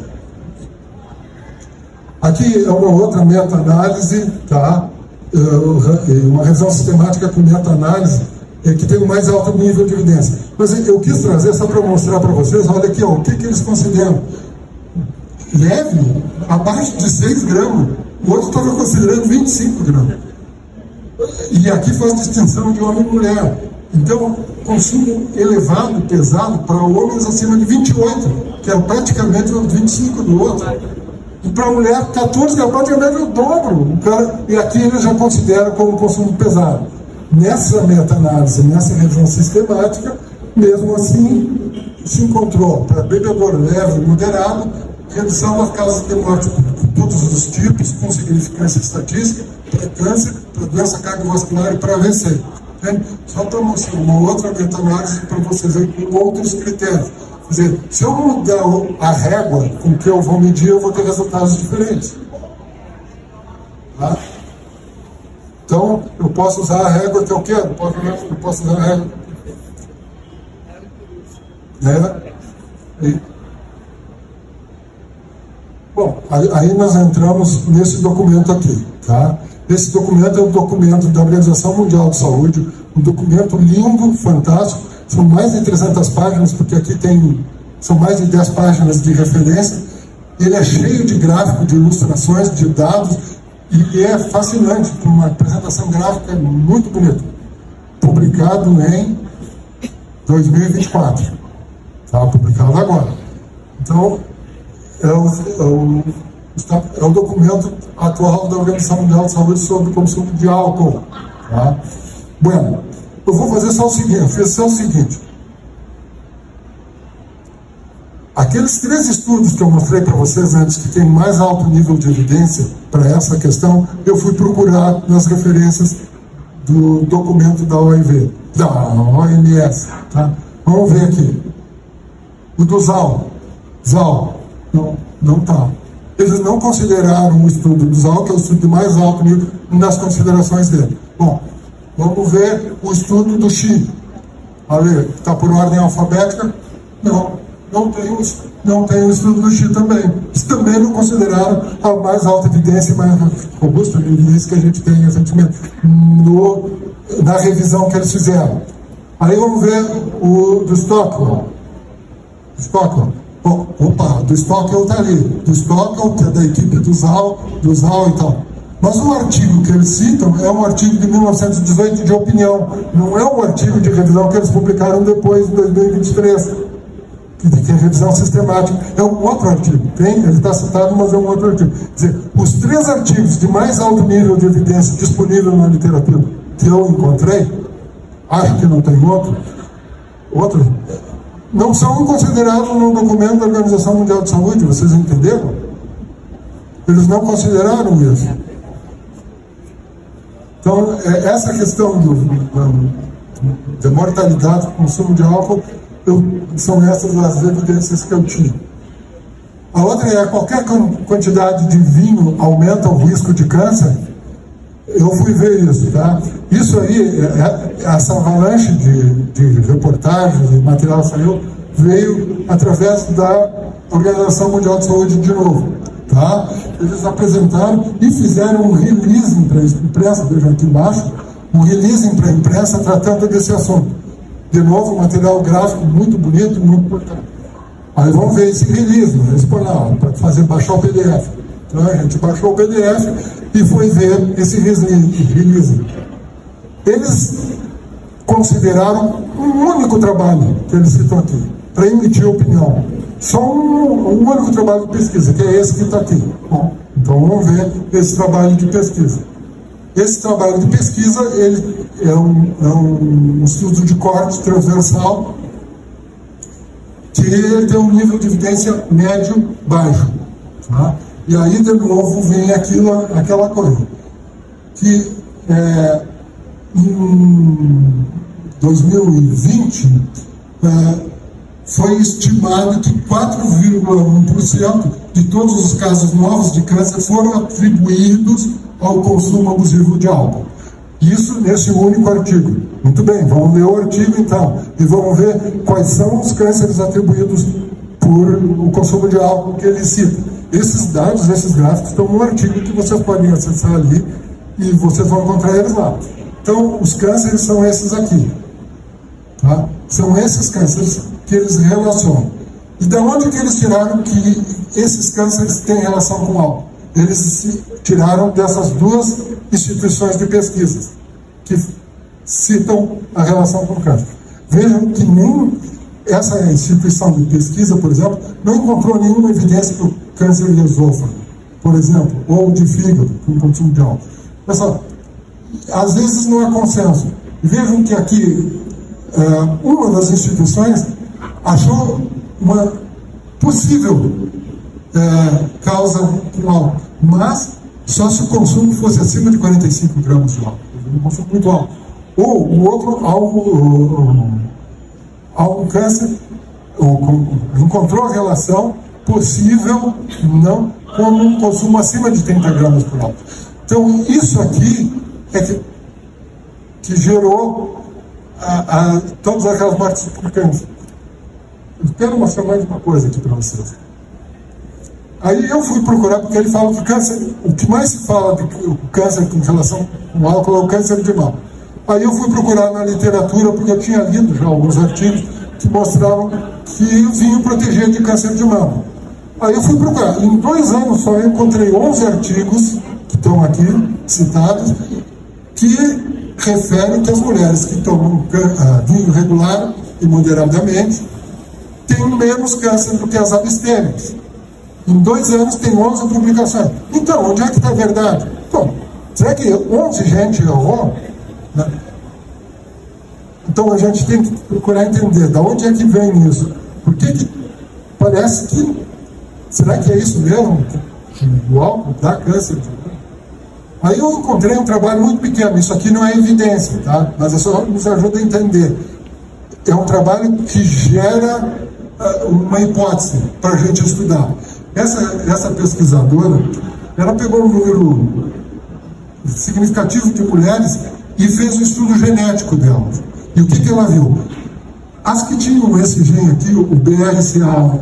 Aqui é uma outra meta-análise, tá? Uma revisão sistemática com meta-análise, que tem o mais alto nível de evidência. Mas eu quis trazer só para mostrar para vocês, olha aqui, ó, o que eles consideram. Leve, abaixo de 6 gramas, o outro estava considerando 25 gramas. E aqui faz distinção de homem e mulher. Então, consumo elevado, pesado, para homens acima de 28, que é praticamente os 25 do outro. E para a mulher, 14, que é praticamente o dobro. E aqui eles já consideram como consumo pesado. Nessa meta-análise, nessa revisão sistemática, mesmo assim, se encontrou para bebedor leve e moderado, redução das causas de morte de todos os tipos, com significância estatística, para câncer, para doença cardiovascular e para AVC. Só para mostrar uma outra meta-análise para vocês aí com outros critérios. Quer dizer, se eu mudar a régua com que eu vou medir, eu vou ter resultados diferentes. Tá? Então, eu posso usar a régua que eu quero, eu posso usar a régua. Bom, aí nós entramos nesse documento aqui, tá? Esse documento é um documento da Organização Mundial de Saúde, um documento lindo, fantástico, são mais de 300 páginas, porque aqui são mais de 10 páginas de referência, ele é cheio de gráficos, de ilustrações, de dados, e é fascinante, uma apresentação gráfica muito bonita, publicado em 2024, tá? Publicado agora. Então, é o documento atual da Organização Mundial de Saúde sobre o consumo de álcool. Tá? Bueno, eu vou fazer só o seguinte, aqueles 3 estudos que eu mostrei para vocês antes, que tem mais alto nível de evidência para essa questão, eu fui procurar nas referências do documento da OMS. Tá? Vamos ver aqui. O do ZAL. Não está. Eles não consideraram o estudo do ZAL, que é o estudo de mais alto nível, nas considerações dele. Bom, vamos ver o estudo do Xi. Olha, está por ordem alfabética? Não tem o estudo do Xi também. Eles também não consideraram a mais alta evidência, mais robusta evidência que a gente tem recentemente na revisão que eles fizeram. Aí vamos ver o do Stockwell. Do Stockwell está ali. Do Stockwell, que é da equipe do ZAL e tal. Mas o artigo que eles citam é um artigo de 1918 de opinião. Não é um artigo de revisão que eles publicaram depois, em 2023. Que é revisão sistemática. É um outro artigo. Ele está citado, mas é um outro artigo. Quer dizer, os 3 artigos de mais alto nível de evidência disponível na literatura que eu encontrei, acho que não tem outro, não são considerados no documento da Organização Mundial de Saúde, vocês entenderam? Eles não consideraram isso. Então, essa questão da mortalidade do consumo de álcool, são essas as evidências que eu tinha. A outra é, qualquer quantidade de vinho aumenta o risco de câncer. Eu fui ver isso, tá? Isso aí, essa avalanche de reportagens e material saiu, veio através da Organização Mundial de Saúde de novo, tá? Eles apresentaram e fizeram um release para a imprensa, vejam aqui embaixo, um release para a imprensa tratando desse assunto. De novo, um material gráfico muito bonito, muito importante. Aí vamos ver esse release, eles põem lá, para baixar o PDF. Então a gente baixou o PDF e foi ver esse release. Eles consideraram um único trabalho que eles citam aqui, para emitir opinião. Só um único trabalho de pesquisa, que é esse que está aqui. Bom, então vamos ver esse trabalho de pesquisa. Esse trabalho de pesquisa ele é um estudo de corte transversal que ele tem um nível de evidência médio-baixo. Tá? E aí, de novo, vem aquela coisa. Que em 2020 foi estimado que 4,1% de todos os casos novos de câncer foram atribuídos ao consumo abusivo de álcool. Isso nesse único artigo. Muito bem, vamos ler o artigo então e vamos ver quais são os cânceres atribuídos por o consumo de álcool que ele cita. Esses dados, esses gráficos estão no artigo que vocês podem acessar ali e vocês vão encontrar eles lá. Então, os cânceres são esses aqui. Tá? São esses cânceres que eles relacionam. E da onde que eles tiraram que esses cânceres têm relação com o álcool? Eles se tiraram dessas duas instituições de pesquisa que citam a relação com o câncer. Vejam que nem essa instituição de pesquisa, por exemplo, não encontrou nenhuma evidência para o câncer de esôfago, por exemplo, ou de fígado, com consumo de álcool. Pessoal, às vezes não há consenso. Vejam que aqui uma das instituições achou uma possível causa com álcool, mas só se o consumo fosse acima de 45 gramas de álcool, um consumo muito alto. Ou o outro, algum câncer encontrou a relação possível não com um consumo acima de 30 gramas por álcool. Então isso aqui é que gerou todas aquelas mortes por câncer. Eu quero mostrar mais uma coisa aqui para vocês. Aí eu fui procurar, porque ele fala que o câncer, o que mais se fala de câncer com relação com álcool é o câncer de mama. Aí eu fui procurar na literatura, porque eu tinha lido já alguns artigos que mostravam que o vinho protegia de câncer de mama. Aí eu fui procurar. Em 2 anos só eu encontrei 11 artigos, que estão aqui citados, que referem que as mulheres que tomam vinho regular e moderadamente têm menos câncer do que as abstêmias. Em 2 anos tem 11 publicações. Então, onde é que está a verdade? Bom, será que 11 gente errou? Né? Então a gente tem que procurar entender de onde é que vem isso. Por que parece que... Será que é isso mesmo? O álcool dá câncer? Aí eu encontrei um trabalho muito pequeno. Isso aqui não é evidência, tá? Mas é só nos ajuda a entender. É um trabalho que gera uma hipótese para a gente estudar. Essa pesquisadora, ela pegou um número significativo de mulheres e fez um estudo genético delas. E o que ela viu? As que tinham esse gene aqui, o BRCA1,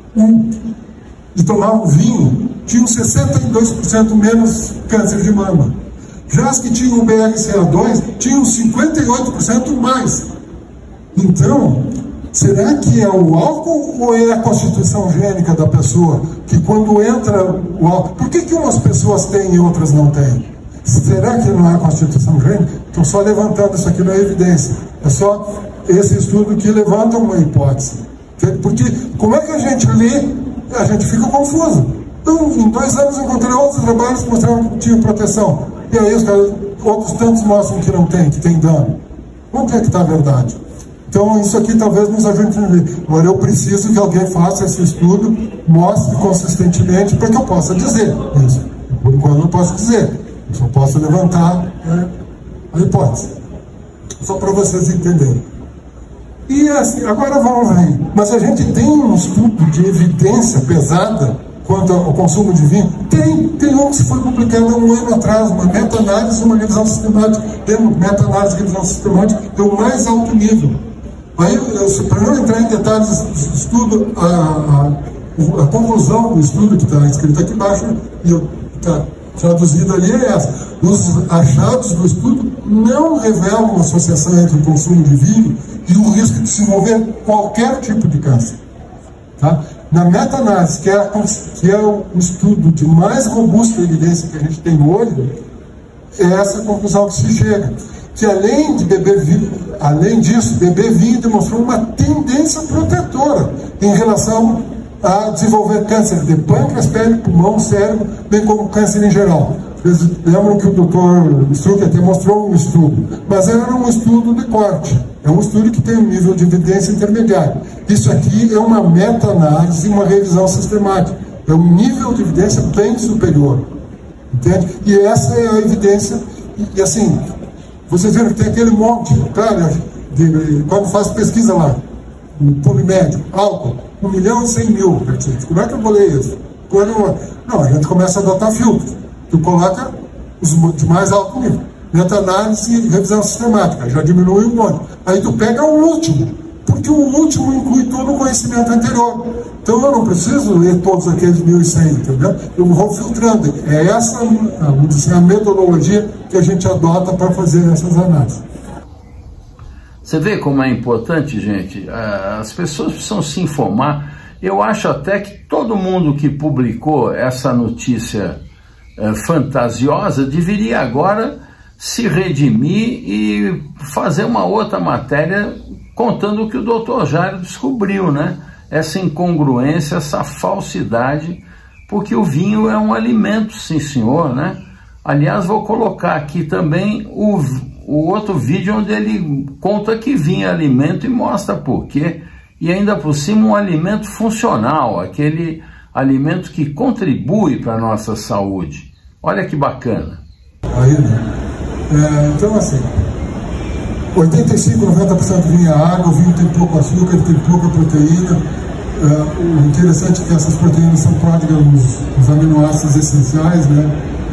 e tomavam vinho, tinham 62% menos câncer de mama. Já as que tinham o BRCA2, tinham 58% mais. Então, será que é o álcool ou é a constituição gênica da pessoa? Que quando entra o álcool... Por que umas pessoas têm e outras não têm? Será que não é a constituição gênica? Estou só levantando, isso aqui não é evidência. É só esse estudo que levanta uma hipótese. Porque como é que a gente lê, a gente fica confuso. Então, em 2 anos eu encontrei outros trabalhos que mostravam que tinha proteção. E aí os caras, outros tantos mostram que não tem, que tem dano. Onde é que está a verdade? Então, isso aqui talvez nos ajude a entender. Agora, eu preciso que alguém faça esse estudo, mostre consistentemente, para que eu possa dizer isso. Por enquanto, eu não posso dizer. Eu só posso levantar a hipótese. Só para vocês entenderem. E assim, agora vamos ver. Mas a gente tem um estudo de evidência pesada quanto ao consumo de vinho? Tem um que foi publicado há 1 ano atrás, uma meta-análise, uma revisão sistemática. Tem meta-análise e revisão sistemática do mais alto nível. Aí, para não entrar em detalhes do estudo, a conclusão do estudo que está escrito aqui embaixo, e está traduzido ali, é essa. Os achados do estudo não revelam uma associação entre o consumo de vinho e o risco de desenvolver qualquer tipo de câncer. Tá? Na meta-análise, que é o estudo de mais robusta evidência que a gente tem hoje, é essa conclusão que se chega. que além disso, beber vinho demonstrou uma tendência protetora em relação a desenvolver câncer de pâncreas, pele, pulmão, cérebro, bem como câncer em geral. Vocês lembram que o Dr. Struck até mostrou um estudo, mas era um estudo de corte, é um estudo que tem um nível de evidência intermediário. Isso aqui é uma meta-análise e uma revisão sistemática, é um nível de evidência bem superior, entende? E essa é a evidência, e assim, vocês viram que tem aquele monte, cara, quando faz pesquisa lá, no PubMed, álcool, 1.100.000 artigos. Como é que eu vou ler isso? Não, a gente começa a adotar filtros. Tu coloca os de mais alto nível. Meta-análise e revisão sistemática. Já diminui um monte. Aí tu pega o último, porque o último inclui todo o conhecimento anterior. Então eu não preciso ler todos aqueles 1.100, entendeu? Eu vou filtrando. É essa, vamos dizer, a metodologia que a gente adota para fazer essas análises. Você vê como é importante, gente? As pessoas precisam se informar. Eu acho até que todo mundo que publicou essa notícia fantasiosa deveria agora se redimir e fazer uma outra matéria contando o que o Dr. Jairo descobriu, né? Essa incongruência, essa falsidade, porque o vinho é um alimento, sim senhor, né? Aliás, vou colocar aqui também o outro vídeo onde ele conta que vinho é alimento e mostra por quê. E ainda por cima um alimento funcional, aquele alimento que contribui para a nossa saúde. Olha que bacana. Aí, né? Então assim, 85, 90% do vinho é água, o vinho tem pouco açúcar, tem pouca proteína. O interessante é que essas proteínas são pródigas nos aminoácidos essenciais, né?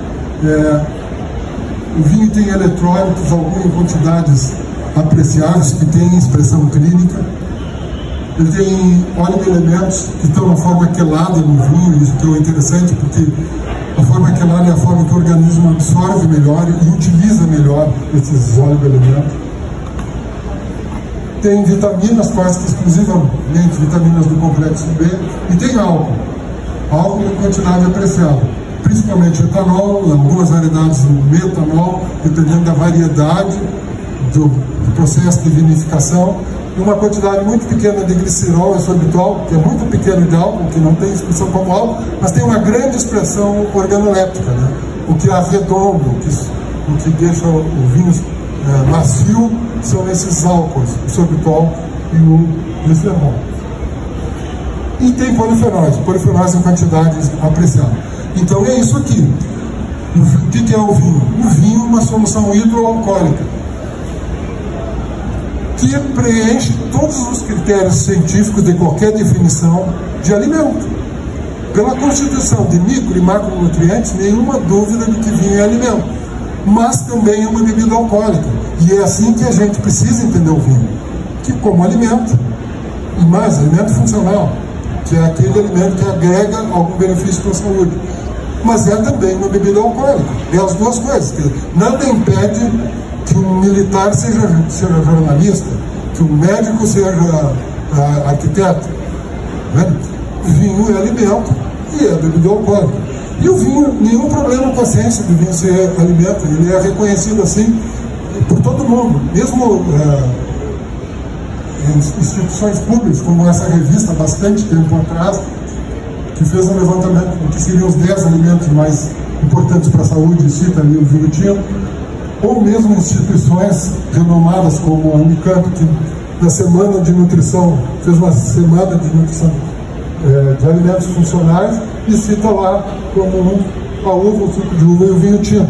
O vinho tem eletrólitos, alguns em quantidades apreciáveis, que têm expressão clínica. Ele tem oligoelementos que estão na forma quelada no vinho, isso que é interessante, porque a forma quelada é a forma que o organismo absorve melhor e utiliza melhor esses oligoelementos. Tem vitaminas, quase que exclusivamente vitaminas do complexo B, e tem álcool em quantidade apreciável, principalmente etanol, algumas variedades do metanol, dependendo da variedade do processo de vinificação, e uma quantidade muito pequena de glicerol e sorbitol, que é muito pequeno de álcool, que não tem expressão como álcool, mas tem uma grande expressão organoléptica, né? O que arredonda, o que deixa o vinho macio, são esses álcools, o sorbitol e o glicerol. E tem polifenóis em quantidades apreciadas. Então é isso aqui. O que é o vinho? O vinho é uma solução hidroalcoólica que preenche todos os critérios científicos de qualquer definição de alimento. Pela constituição de micro e macronutrientes, nenhuma dúvida de que vinho é alimento, mas também é uma bebida alcoólica. E é assim que a gente precisa entender o vinho, que como alimento, e mais, alimento funcional, que é aquele alimento que agrega algum benefício para a saúde. Mas é também uma bebida alcoólica. É as duas coisas. Nada impede que um militar seja jornalista, que um médico seja arquiteto. Né? O vinho é alimento e é bebida alcoólica. E o vinho, nenhum problema com a ciência de vinho ser alimento. Ele é reconhecido assim por todo mundo. Mesmo em instituições públicas, como essa revista, há bastante tempo atrás, que fez um levantamento do que seriam os 10 alimentos mais importantes para a saúde, e cita ali o vinho tinto, ou mesmo instituições renomadas como a Unicamp, que na semana de nutrição, fez uma semana de nutrição de alimentos funcionais, e cita lá como a uva, o suco de uva e o vinho tinto.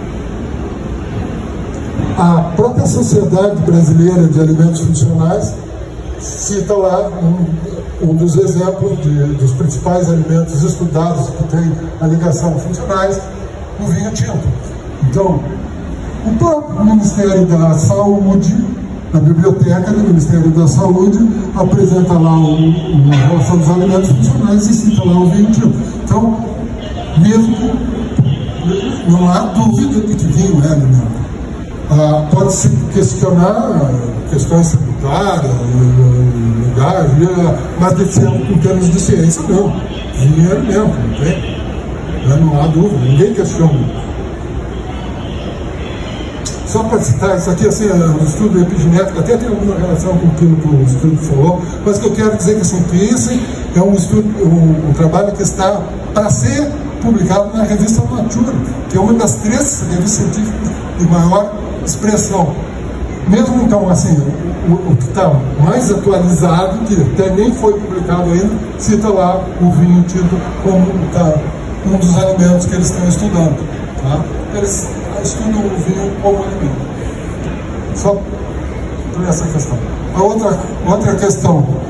A própria Sociedade Brasileira de Alimentos Funcionais cita lá um dos exemplos dos principais alimentos estudados que tem a ligação funcionais, o vinho tinto. Então, o próprio Ministério da Saúde, a biblioteca do Ministério da Saúde, apresenta lá uma relação dos alimentos funcionais e cita lá o vinho tinto. Então, mesmo não há dúvida de que vinho é alimento. Pode-se questionar questões sanitárias, lugar, mas em termos de ciência, não. Vinho é alimento, não tem? Não há dúvida, ninguém questiona. só para citar isso aqui, assim, o estudo epigenético até tem alguma relação com aquilo que o estudo falou, mas que eu quero dizer que, assim, que esse é um estudo, um trabalho que está para ser publicado na revista Nature, que é uma das 3 revistas científicas de maior expressão. Mesmo então, assim, o que está mais atualizado, que até nem foi publicado ainda, cita lá o vinho tido como um dos alimentos que eles estão estudando. Tá? Eles estudam o vinho como alimento. Só por essa questão. A outra questão.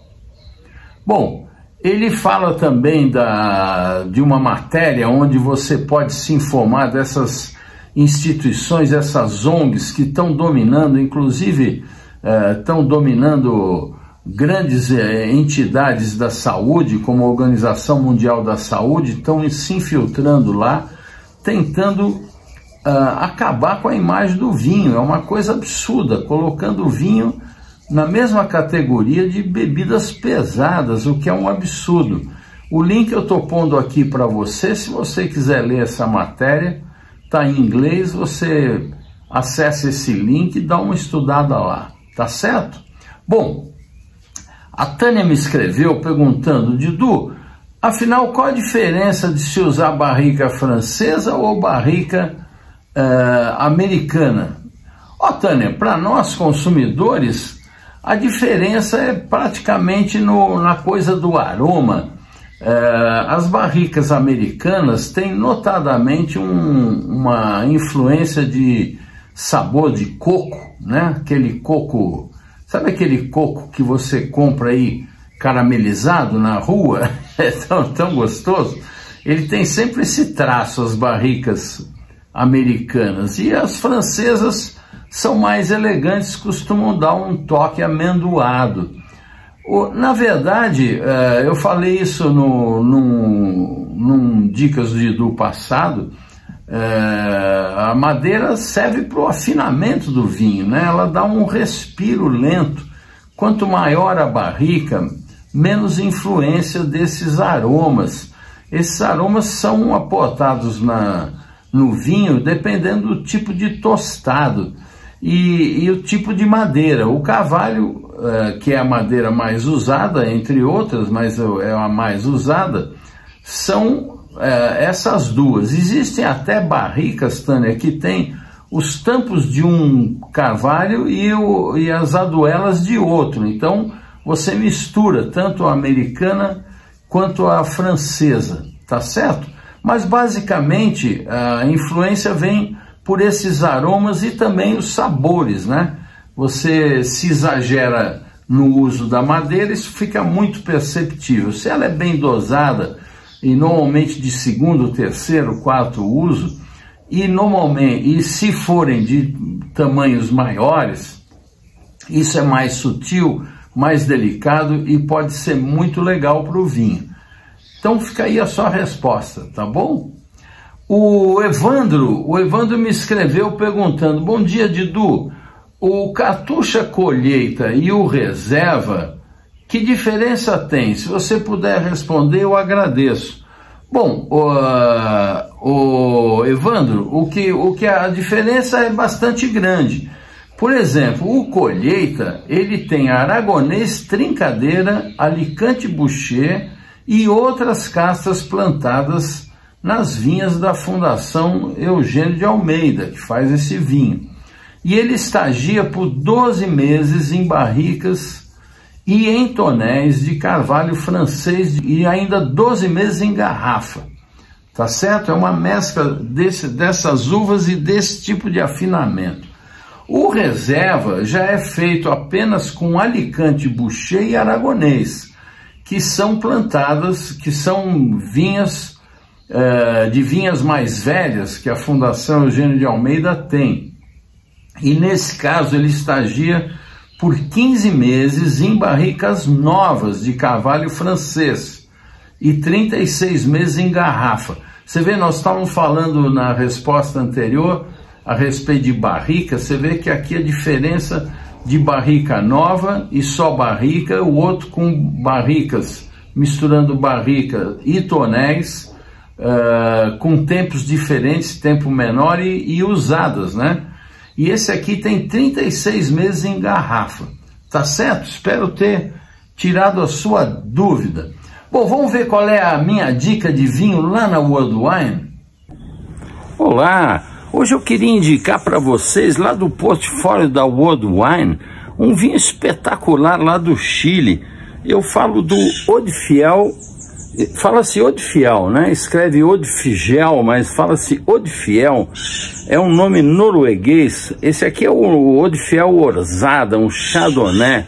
Bom, ele fala também de uma matéria onde você pode se informar dessas instituições, essas ONGs que estão dominando, inclusive estão dominando grandes entidades da saúde, como a Organização Mundial da Saúde, estão se infiltrando lá, tentando acabar com a imagem do vinho. É uma coisa absurda, colocando o vinho na mesma categoria de bebidas pesadas, o que é um absurdo. O link eu estou pondo aqui para você, se você quiser ler essa matéria, está em inglês, você acessa esse link e dá uma estudada lá, tá certo? Bom, a Tânia me escreveu perguntando, Didu, afinal qual a diferença de se usar barrica francesa ou barrica americana? Ó, Tânia, para nós consumidores, a diferença é praticamente na coisa do aroma. As barricas americanas têm notadamente uma influência de sabor de coco, né? Aquele coco, sabe aquele coco que você compra aí caramelizado na rua? É tão gostoso. Ele tem sempre esse traço, as barricas americanas, e as francesas são mais elegantes, costumam dar um toque amendoado. Na verdade, eu falei isso num Dicas do passado, a madeira serve para o afinamento do vinho, né? Ela dá um respiro lento. Quanto maior a barrica, menos influência desses aromas. Esses aromas são aportados no vinho dependendo do tipo de tostado e o tipo de madeira. O carvalho, que é a madeira mais usada, entre outras, mas é a mais usada, são essas duas. Existem até barricas, Tânia, que tem os tampos de um carvalho e as aduelas de outro. Então você mistura tanto a americana quanto a francesa, tá certo? Mas basicamente a influência vem por esses aromas e também os sabores, né? Você se exagera no uso da madeira, isso fica muito perceptível. Se ela é bem dosada, e normalmente de segundo, terceiro, quarto uso, e se forem de tamanhos maiores, isso é mais sutil, mais delicado e pode ser muito legal para o vinho. Então fica aí a sua resposta, tá bom? O Evandro me escreveu perguntando, bom dia, Didu, o Cartucha Colheita e o Reserva, que diferença tem? Se você puder responder, eu agradeço. Bom, Evandro, o que a diferença é bastante grande. Por exemplo, o Colheita, ele tem Aragonês Trincadeira, Alicante Bouschet e outras castas plantadas nas vinhas da Fundação Eugênio de Almeida, que faz esse vinho. E ele estagia por 12 meses em barricas e em tonéis de carvalho francês e ainda 12 meses em garrafa. Tá certo? É uma mescla dessas uvas e desse tipo de afinamento. O Reserva já é feito apenas com Alicante Bouschet e Aragonês, que são plantadas, que são vinhas de vinhas mais velhas que a Fundação Eugênio de Almeida tem. E nesse caso ele estagia por 15 meses em barricas novas de carvalho francês e 36 meses em garrafa. Você vê, nós estávamos falando na resposta anterior a respeito de barrica, você vê que aqui a diferença de barrica nova e só barrica, o outro com barricas, misturando barrica e tonéis, com tempos diferentes, tempo menor e usadas, né? E esse aqui tem 36 meses em garrafa. Tá certo? Espero ter tirado a sua dúvida. Bom, vamos ver qual é a minha dica de vinho lá na World Wine? Olá! Hoje eu queria indicar para vocês, lá do portfólio da World Wine, um vinho espetacular lá do Chile. Eu falo do Eau de Fiel, fala-se Eau de Fiel, né? Escreve Eau de Fiel, mas fala-se Eau de Fiel. É um nome norueguês. Esse aqui é o Eau de Fiel Orzada, um Chardonnay.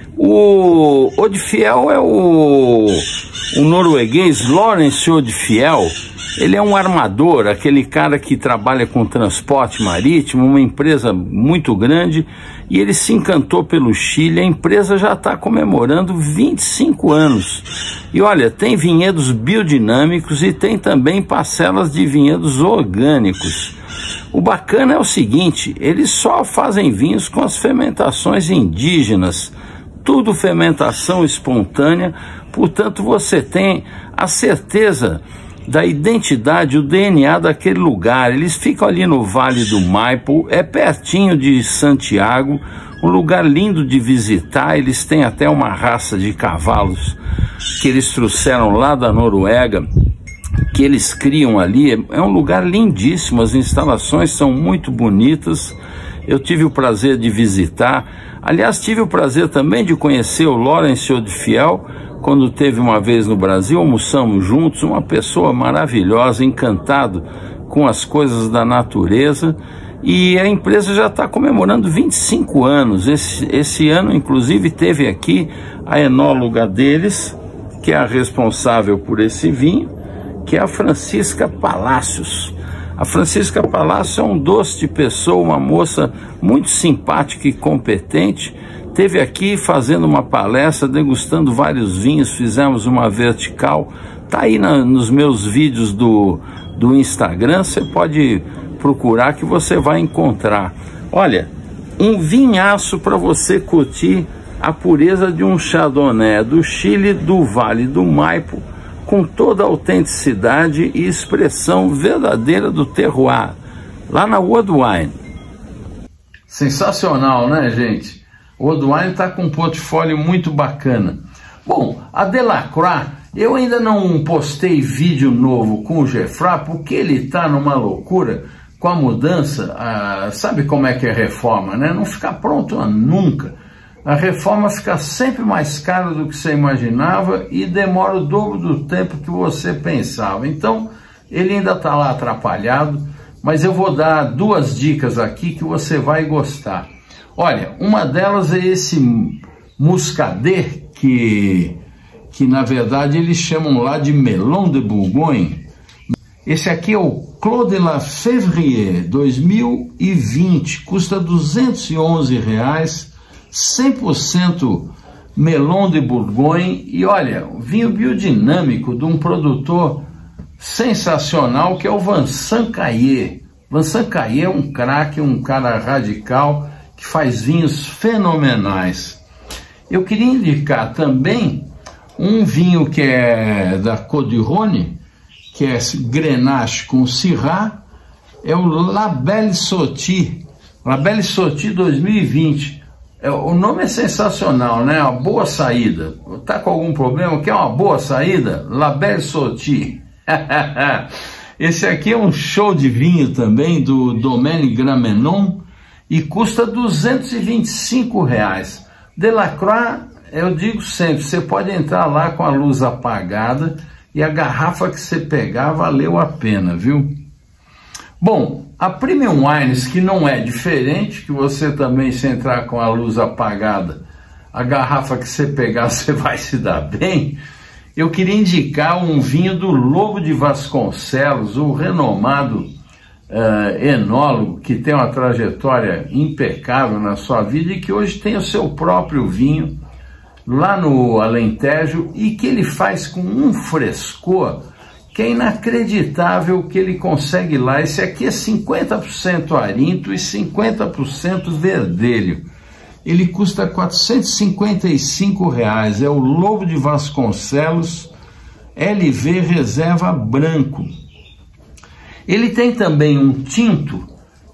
O Eau de Fiel é o norueguês Lawrence Eau de Fiel. Ele é um armador, aquele cara que trabalha com transporte marítimo, uma empresa muito grande, e ele se encantou pelo Chile. A empresa já está comemorando 25 anos. E olha, tem vinhedos biodinâmicos e tem também parcelas de vinhedos orgânicos. O bacana é o seguinte, eles só fazem vinhos com as fermentações indígenas, tudo fermentação espontânea, portanto você tem a certeza da identidade, o DNA daquele lugar. Eles ficam ali no Vale do Maipo, é pertinho de Santiago, um lugar lindo de visitar. Eles têm até uma raça de cavalos que eles trouxeram lá da Noruega, que eles criam ali. É um lugar lindíssimo, as instalações são muito bonitas. Eu tive o prazer de visitar, aliás, tive o prazer também de conhecer o Lawrence Eau de Fiel, quando teve uma vez no Brasil, almoçamos juntos, uma pessoa maravilhosa, encantado com as coisas da natureza, e a empresa já está comemorando 25 anos. Esse ano, inclusive, teve aqui a enóloga deles, que é a responsável por esse vinho, que é a Francisca Palacios. A Francisca Palacios é um doce de pessoa, uma moça muito simpática e competente. Teve aqui fazendo uma palestra, degustando vários vinhos, fizemos uma vertical. Tá aí nos meus vídeos do Instagram, você pode procurar que você vai encontrar. Olha, um vinhaço para você curtir a pureza de um Chardonnay do Chile, do Vale do Maipo, com toda a autenticidade e expressão verdadeira do terroir, lá na World Wine. Sensacional, né, gente? O World Wine está com um portfólio muito bacana. Bom, a Delacroix, eu ainda não postei vídeo novo com o Geoffroy, porque ele está numa loucura com a mudança. Sabe como é que é reforma, né? Não fica pronto nunca. A reforma fica sempre mais cara do que você imaginava e demora o dobro do tempo que você pensava. Então, ele ainda está lá atrapalhado, mas eu vou dar 2 dicas aqui que você vai gostar. Olha, uma delas é esse Muscadet, que na verdade eles chamam lá de Melon de Bourgogne. Esse aqui é o Clos de la Février 2020, custa R$ 211, 100% Melon de Bourgogne. E olha, vinho biodinâmico de um produtor sensacional que é o Vincent Caillé. Vincent Caillé é um craque, um cara radical, que faz vinhos fenomenais. Eu queria indicar também um vinho que é da Côte du Rhône, que é Grenache com Syrah, é o La Belle Sauty, La Belle Sauty 2020. O nome é sensacional, né? Uma boa saída. Tá com algum problema? Quer uma boa saída? La Belle Sauty. Esse aqui é um show de vinho também, do Domaine Gramenon, e custa R$ 225. Delacroix, eu digo sempre, você pode entrar lá com a luz apagada e a garrafa que você pegar valeu a pena, viu? Bom, a Premium Wines, que não é diferente, que você também, se entrar com a luz apagada, a garrafa que você pegar você vai se dar bem. Eu queria indicar um vinho do Lobo de Vasconcelos, o renomado enólogo, que tem uma trajetória impecável na sua vida e que hoje tem o seu próprio vinho lá no Alentejo, e que ele faz com um frescor que é inacreditável o que ele consegue lá. Esse aqui é 50% arinto e 50% verdelho. Ele custa R$ 455, é o Lobo de Vasconcelos LV Reserva Branco. Ele tem também um tinto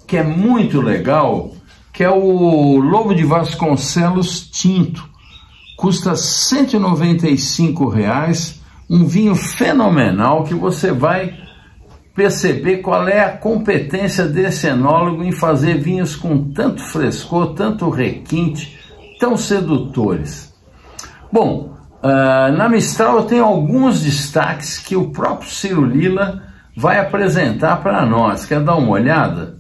que é muito legal, que é o Lobo de Vasconcelos Tinto. Custa R$ 195, um vinho fenomenal que você vai perceber qual é a competência desse enólogo em fazer vinhos com tanto frescor, tanto requinte, tão sedutores. Bom, na Mistral eu tenho alguns destaques que o próprio Ciro Lilla vai apresentar para nós. Quer dar uma olhada?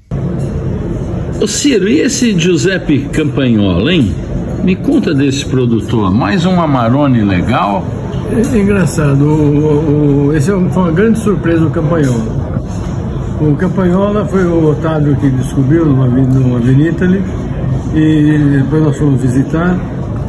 Ô Ciro, e esse Giuseppe Campagnola, hein? Me conta desse produtor. Mais um Amarone legal. É engraçado, esse foi uma grande surpresa do Campagnola. O Campagnola foi o Otávio que descobriu numa Vinitaly, e depois nós fomos visitar.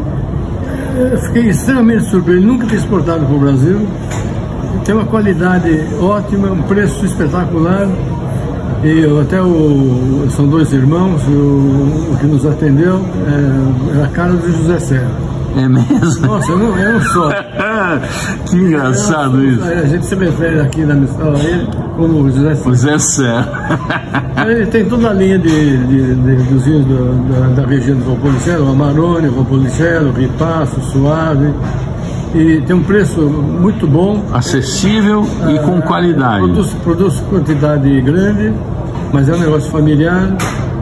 Eu fiquei extremamente surpreso, nunca tinha exportado para o Brasil. Tem uma qualidade ótima, um preço espetacular. E até são dois irmãos, o que nos atendeu é a cara do José Serra. É mesmo? Nossa, é um só. Que engraçado isso. A gente se refere aqui na missão a ele como o José Serra. José Serra. Ele tem toda a linha dos vinhos da região do Valpolicella, o Amarone, o Valpolicella, o Ripasso, o Suave. E tem um preço muito bom. Acessível e com qualidade. Produz quantidade grande, mas é um negócio familiar.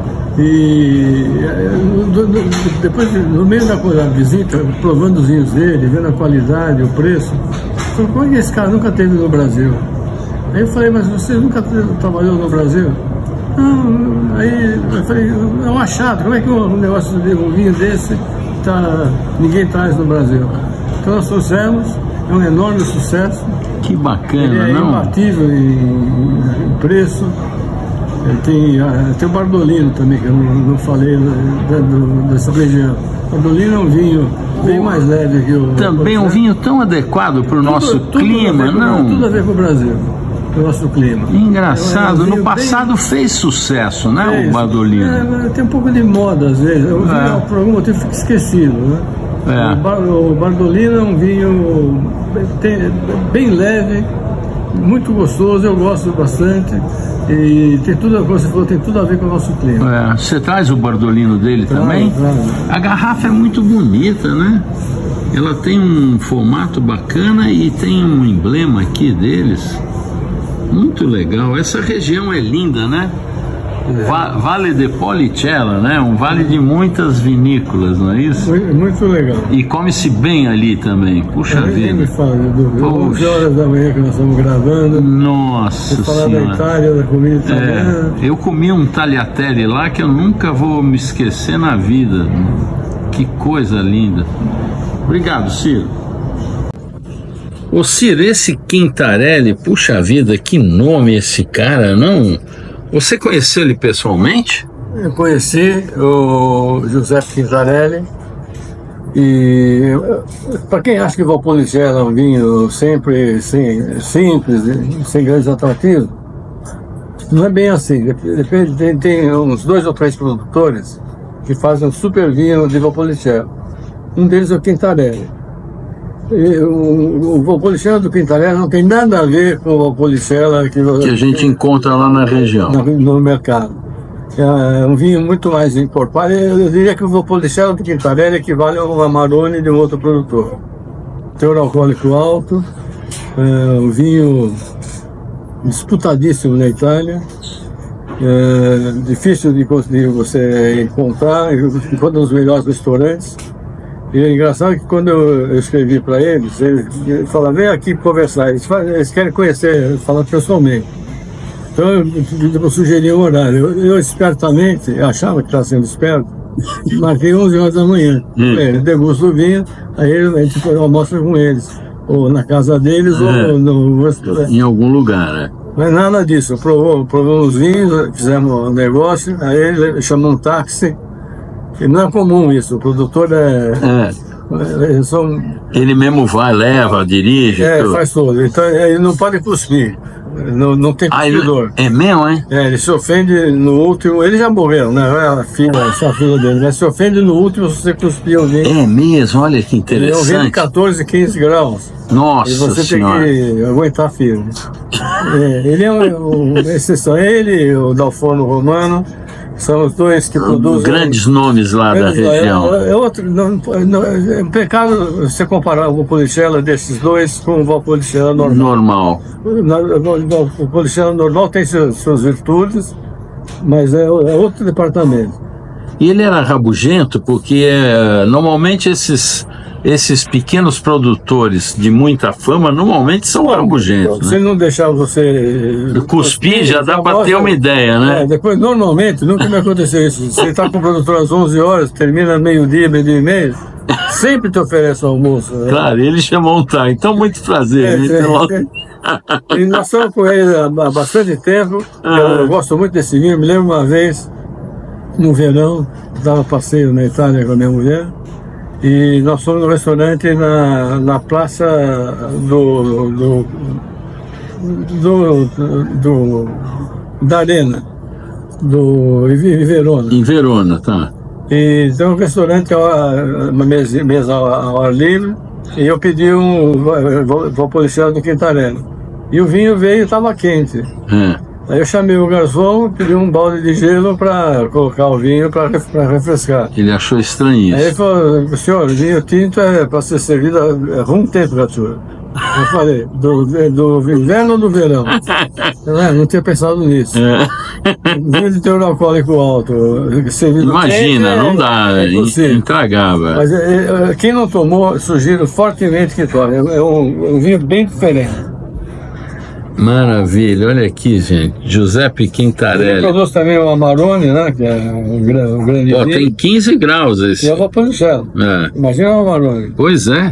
E depois, no meio da visita, provando os vinhos dele, vendo a qualidade, o preço, eu falei, como é que esse cara nunca teve no Brasil? Aí eu falei, mas você nunca trabalhou no Brasil? Não. Aí eu falei, é um achado, como é que um negócio de um vinho desse ninguém traz no Brasil? Então nós trouxemos, é um enorme sucesso. Que bacana, ele é não? imbatível em preço. Tem o Bardolino também, que eu não falei dessa região. O Bardolino é um vinho bem mais leve que o... Também um vinho tão adequado para o nosso clima, não? Tudo a ver com o Brasil, para o nosso clima. Engraçado, no passado fez sucesso, né, o Bardolino? Tem um pouco de moda às vezes, por algum motivo fica esquecido, né? O Bardolino é um vinho bem leve, muito gostoso, eu gosto bastante. E tem tudo, como você falou, tem tudo a ver com o nosso clima. Você traz o Bardolino dele também? Claro. A garrafa é muito bonita, né? Ela tem um formato bacana e tem um emblema aqui deles. Muito legal. Essa região é linda, né? Vale de Policella, né? Um vale de muitas vinícolas, não é isso? Muito legal. E come-se bem ali também. Puxa vida. Me fala, 11 horas da manhã que nós estamos gravando. Nossa falar da Itália, da comida italiana. Eu comi um tagliatelle lá que eu nunca vou me esquecer na vida. Que coisa linda. Obrigado, Ciro. Ô Ciro, esse Quintarelli, puxa vida, que nome esse cara, não? Você conheceu ele pessoalmente? Eu conheci o José Quintarelli. E para quem acha que o Valpolicella é um vinho sempre simples, sem grandes atrativos, não é bem assim. Tem uns 2 ou 3 produtores que fazem um super vinho de Valpolicella. Um deles é o Quintarelli. O Valpolicella do Quintarelli não tem nada a ver com o Valpolicella que a gente encontra lá na região, no mercado. É um vinho muito mais encorpado. Eu diria que o Valpolicella do Quintarelli equivale ao Amarone de um outro produtor. Teor alcoólico alto, um vinho disputadíssimo na Itália, difícil de você encontrar, encontra nos melhores restaurantes. E é engraçado que quando eu escrevi para eles falaram, vem aqui conversar, eles querem conhecer, falar pessoalmente. Então eu sugeri um horário, eu espertamente, achava que estava sendo esperto, marquei 11 horas da manhã, ele degusta o vinho, aí a gente almoça com eles, ou na casa deles, ou no restaurante. Em algum lugar, né? Mas nada disso, provamos os vinhos, fizemos um negócio, aí ele chamou um táxi. E não é comum isso, o produtor ele mesmo vai, leva, dirige. Faz tudo. Então ele não pode cuspir. não tem competidor. É mesmo, hein? Ele se ofende no último, ele já morreu, né? A filha dele, mas se ofende no último se você cuspir o vinho. É mesmo, olha que interessante. Ele é um vinho de 14, 15 graus. Nossa E você senhora. tem que aguentar firme. Ele é uma exceção. Ele e o Dalforno Romano são os dois que produzem... Grandes nomes lá da região. É um pecado você comparar o Valpolicella desses dois com o Valpolicella normal. O Valpolicella normal tem suas virtudes, mas é outro departamento. E ele era rabugento porque normalmente esses pequenos produtores de muita fama normalmente são rabugentos. Se não deixar você cuspir, já dá para ter uma ideia, né? Depois, normalmente, nunca me aconteceu isso. Você está com o produtor às 11 horas, termina meio-dia, meio-dia e meio, sempre te oferece o almoço. Né? Claro, ele chamou um tá. Então, muito prazer. E nós estamos com ele há bastante tempo. Eu gosto muito desse vinho. Me lembro uma vez, no verão, dava passeio na Itália com a minha mulher. E nós fomos no restaurante na praça da Arena, em Verona. Em Verona, tá. E tem um restaurante, uma mesa ao ar livre, e eu pedi um Valpolicella do Quintarelli. E o vinho veio e estava quente. Aí eu chamei o garçom, pedi um balde de gelo para colocar o vinho para refrescar. Ele achou estranho isso. Aí ele falou, senhor, vinho tinto é para ser servido a room temperature. Eu falei, do inverno ou do verão? Não tinha pensado nisso. Vinho de teor alcoólico alto. Imagina, quente, não dá, intragável. Mas quem não tomou, sugiro fortemente que tome. É um vinho bem diferente. Maravilha, olha aqui, gente. Giuseppe Quintarelli. Ele produz também o Amarone, né? Que é um grande vinho. Tem 15 graus esse. E é o Valpolicella. Imagina o Amarone. Pois é.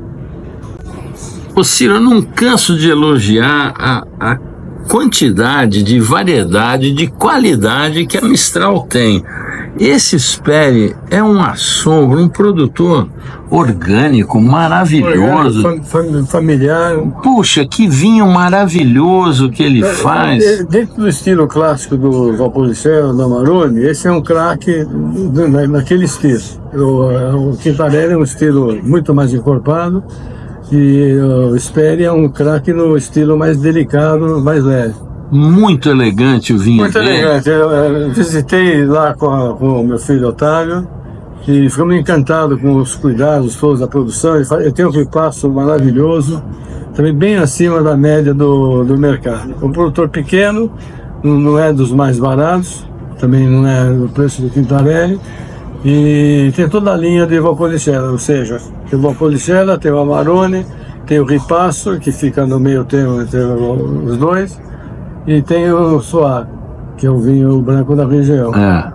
Ô Ciro, eu não canso de elogiar a quantidade de variedade, de qualidade que a Mistral tem. Esse Sperry é um assombro, um produtor orgânico, maravilhoso. Familiar. Puxa, que vinho maravilhoso que ele faz. Dentro do estilo clássico do Valpolicella, do Amarone, esse é um craque naquele estilo. O Quintarelli é um estilo muito mais encorpado e o Sperry é um craque no estilo mais delicado, mais leve. Muito elegante o vinho. Muito elegante. Eu visitei lá com o meu filho Otávio e ficamos encantados com os cuidados todos da produção. Ele tem um ripasso maravilhoso, também bem acima da média do mercado. Um produtor pequeno, não é dos mais baratos, também não é do preço do Quintarelli, e tem toda a linha de Valpolicella, ou seja, tem o Valpolicella, tem o Amarone, tem o ripasso, que fica no meio termo entre os dois, e tem o Soar, que é o vinho branco da região.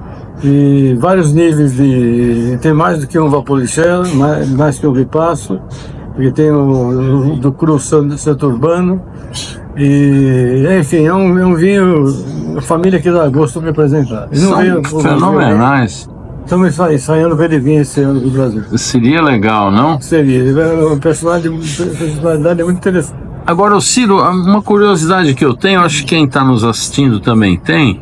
E vários níveis de... Tem mais do que um Valpolicella, mais que um ripasso, porque tem o do Cru Santo Urbano. E, enfim, é um vinho, uma família que dá gosto de representar. São fenomenais. Estamos ensaiando para ele vir esse ano do Brasil. Seria legal, não? Seria. Ele é uma personalidade muito interessante. Agora, Ciro, uma curiosidade que eu tenho, acho que quem está nos assistindo também tem.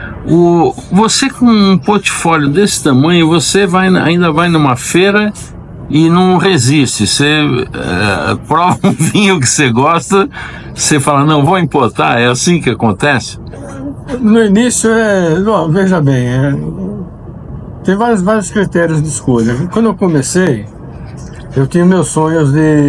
Você com um portfólio desse tamanho, você ainda vai numa feira e não resiste. Você prova um vinho que você gosta, você fala, não, vou importar. É assim que acontece? No início, veja bem, tem vários critérios de escolha. Quando eu comecei, eu tinha meus sonhos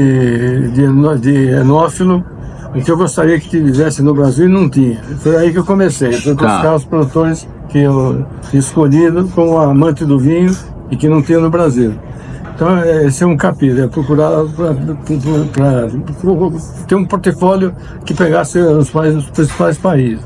de enófilo, que eu gostaria que tivesse no Brasil e não tinha. Foi aí que eu comecei. Fui buscar os produtores que eu tinha escolhido como amante do vinho e que não tinha no Brasil. Então, esse é um capítulo, é procurar para ter um portfólio que pegasse os principais países.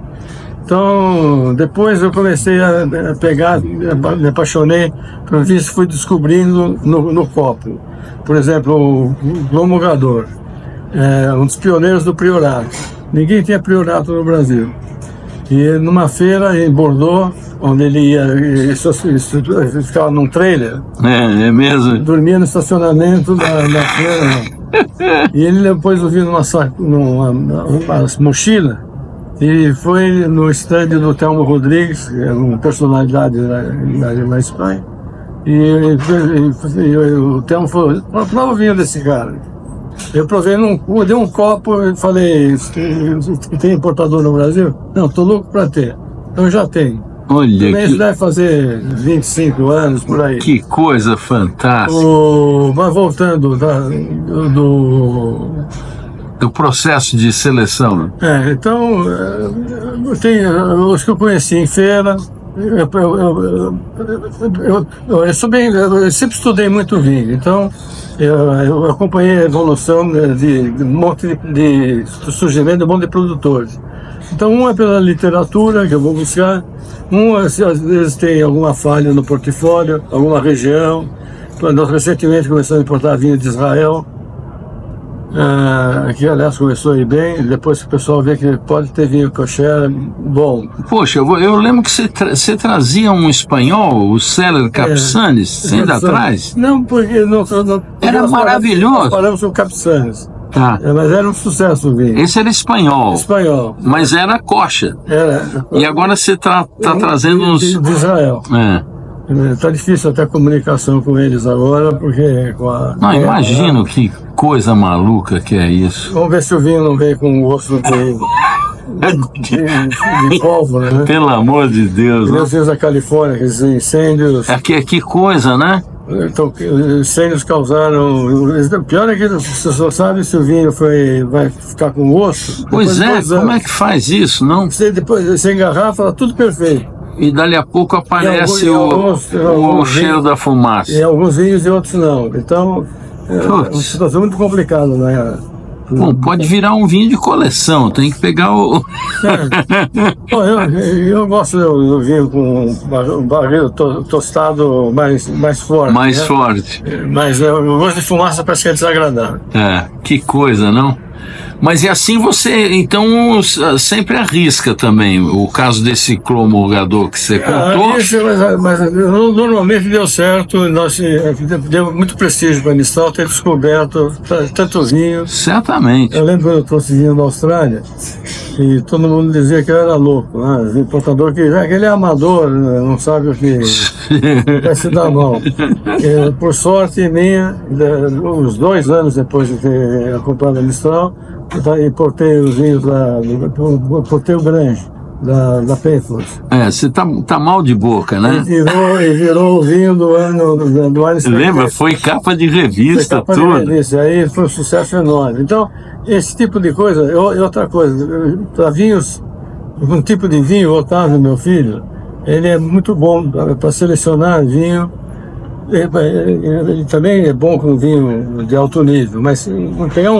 Então, depois eu comecei a pegar, me apaixonei por vinhos que fui descobrindo no copo. Por exemplo, o Glomogador, um dos pioneiros do Priorato. Ninguém tinha Priorato no Brasil. E numa feira em Bordeaux, onde ele ia, ele ficava num trailer. É mesmo? Dormia no estacionamento da feira. E ele depois ouviu numa mochila e foi no estande do Telmo Rodrigues, que é uma personalidade na Espanha. E o Telmo falou: prova o vinho desse cara. Eu provei, dei um copo e falei: tem importador no Brasil? Não, tô louco para ter. Então já tem. Olha, também isso deve fazer 25 anos, por aí. Que coisa fantástica. Mas voltando do processo de seleção. Então, tem os que eu conheci em feira. Eu sempre estudei muito vinho, então eu acompanhei a evolução de um monte de surgimento de um monte de produtores. Então, um é pela literatura, que eu vou buscar, às vezes tem alguma falha no portfólio, alguma região. Nós recentemente começamos a importar vinho de Israel, que aliás começou a ir bem, depois que o pessoal vê que pode ter vinho kosher bom. Poxa, eu lembro que você trazia um espanhol, o Celler Capsanes, ainda traz? Não, porque não era maravilhoso. Nós falamos com o Capsanes. Tá. Mas era um sucesso o vinho. Esse era espanhol. Espanhol. Mas era coxa. Era. E agora você tá trazendo uns... De Israel. Tá difícil até a comunicação com eles agora, porque com a... Não, imagino que coisa maluca que é isso. Vamos ver se o vinho não vem com o gosto de pólvora, né? Pelo amor de Deus. Deus fez a Califórnia, aqueles incêndios... Que coisa, né? Então, os incêndios causaram... O pior é que você só sabe se o vinho vai ficar com gosto. Pois como é que faz isso, não? Depois você engarrafa, tá tudo perfeito. E dali a pouco aparece o cheiro da fumaça. Em alguns vinhos e outros não. Então, é uma situação muito complicada, né? Bom, pode virar um vinho de coleção, tem que pegar o... Bom, eu gosto do vinho com um barril tostado mais forte. Mais forte. Mas o gosto de fumaça parece que é desagradável. Que coisa, não? Mas e assim você, então, sempre arrisca também, o caso desse cromulgador que você contou? Mas normalmente deu certo, deu muito prestígio para a Mistral ter descoberto tantos vinhos. Certamente. Eu lembro quando eu trouxe vinho da Austrália, e todo mundo dizia que eu era louco, né? O importador que ele é amador, não sabe o que vai se dar mal. Por sorte minha, uns 2 anos depois de ter comprado a Mistral, importei os vinhos importei o Grange da Painflux. Você tá mal de boca, né? E virou o vinho do ano Lembra? Foi capa de revista, tudo. Aí foi um sucesso enorme. Então, esse tipo de coisa, e outra coisa, para vinhos, um tipo de vinho, o Otávio, meu filho, ele é muito bom para selecionar vinho. Ele também é bom com vinho de alto nível, mas pegar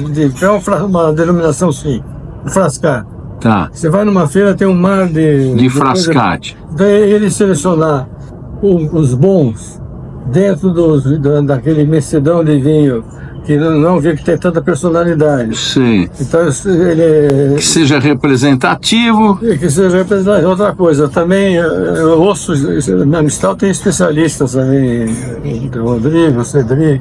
uma denominação assim, frascar. Tá. Você vai numa feira, tem um mar de frascate. Daí ele selecionar os bons dentro daquele imensidão de vinho que não vê que tem tanta personalidade. Sim. Então que seja representativo. Que seja representativo. Outra coisa, também eu ouço, na Mistral tem especialistas também, o Rodrigo, o Cedric,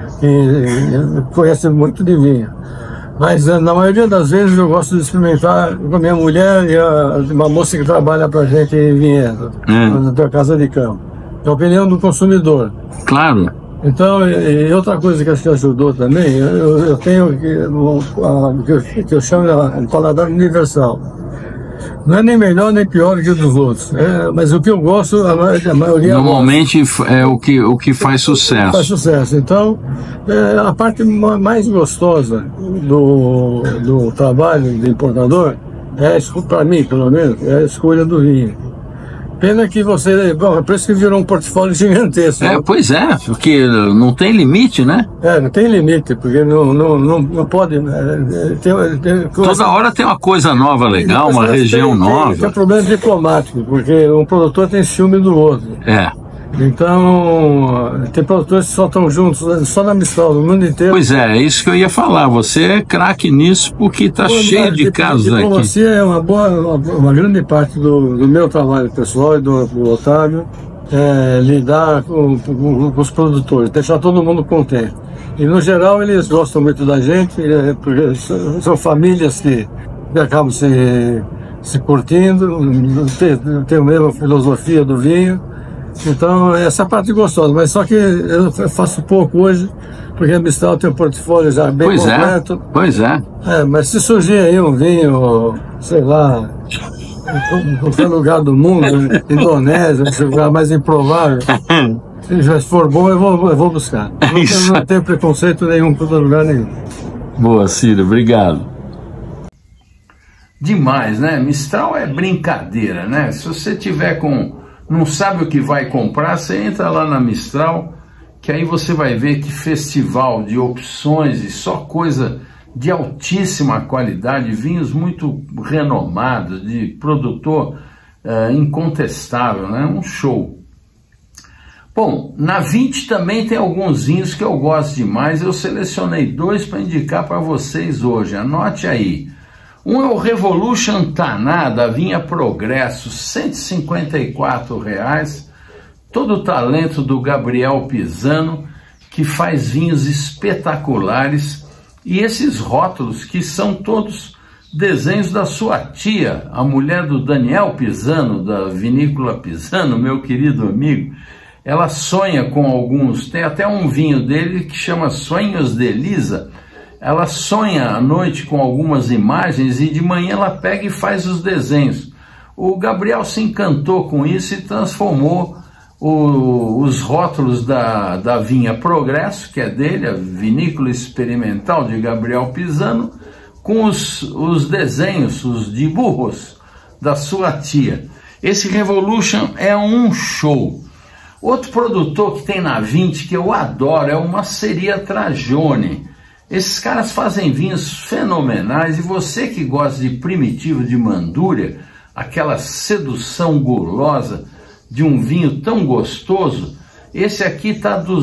que conhecem muito de vinho. Mas na maioria das vezes eu gosto de experimentar com a minha mulher e uma moça que trabalha pra gente em vinhedo, na casa de campo. É a opinião do consumidor. Claro. Então, e outra coisa que acho que ajudou também, eu tenho que eu chamo de paladar universal. Não é nem melhor nem pior que o dos outros, mas o que eu gosto, a maioria normalmente é o que faz sucesso. Faz sucesso. Então, a parte mais gostosa do trabalho de importador, para mim pelo menos, é a escolha do vinho. Pena que bom, é por isso que virou um portfólio gigantesco. Pois é, porque não tem limite, né? Não tem limite, porque não pode... Toda hora tem uma coisa nova legal, uma região nova. Tem problema diplomático, porque um produtor tem ciúme do outro. Então tem produtores que só estão juntos, só na Mistral, no mundo inteiro. Pois é isso que eu ia falar. Você é craque nisso porque está cheio de casos aqui. A diplomacia é uma grande parte do meu trabalho pessoal e do Otávio, lidar com os produtores, deixar todo mundo contente. E no geral eles gostam muito da gente, porque são famílias que acabam se curtindo, tem a mesma filosofia do vinho. Então essa parte gostosa, mas só que eu faço pouco hoje, porque a Mistral tem um portfólio já bem completo. Pois é. Mas se surgir aí um vinho, sei lá, em qualquer lugar do mundo, Indonésia, esse lugar mais improvável, se já for bom, eu vou buscar. Não tenho preconceito nenhum para lugar nenhum. Boa, Ciro, obrigado. Demais, né? Mistral é brincadeira, né? Se você tiver não sabe o que vai comprar, você entra lá na Mistral, que aí você vai ver que festival de opções e só coisa de altíssima qualidade, vinhos muito renomados, de produtor incontestável, né? Um show. Bom, na 20 também tem alguns vinhos que eu gosto demais, eu selecionei 2 para indicar para vocês hoje, anote aí. Um é o Revolution Taná, da Vinha Progresso, R$ 154,00, todo o talento do Gabriel Pisano, que faz vinhos espetaculares, e esses rótulos que são todos desenhos da sua tia, a mulher do Daniel Pisano, da Vinícola Pisano, meu querido amigo. Ela sonha com alguns, tem até um vinho dele que chama Sonhos de Elisa. Ela sonha à noite com algumas imagens e de manhã ela pega e faz os desenhos. O Gabriel se encantou com isso e transformou os rótulos da Vinha Progresso, que é dele, a Vinícola Experimental de Gabriel Pisano, com os desenhos, os dibujos da sua tia. Esse Revolution é um show. Outro produtor que tem na 20 que eu adoro é o Masseria Tragione. Esses caras fazem vinhos fenomenais e você que gosta de primitivo de Mandúria, aquela sedução gulosa de um vinho tão gostoso, esse aqui está R$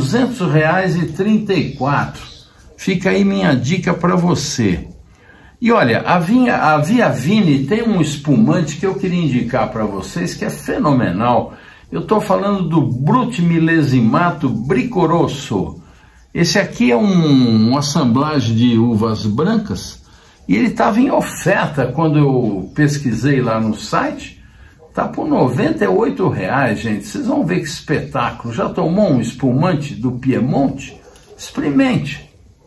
200,34. Fica aí minha dica para você. E olha, a Via Vini tem um espumante que eu queria indicar para vocês que é fenomenal. Eu estou falando do Brut Millesimato Bricorosso. Esse aqui é um assemblage de uvas brancas e ele estava em oferta quando eu pesquisei lá no site. Está por R$ 98,00, gente. Vocês vão ver que espetáculo. Já tomou um espumante do Piemonte? Experimente.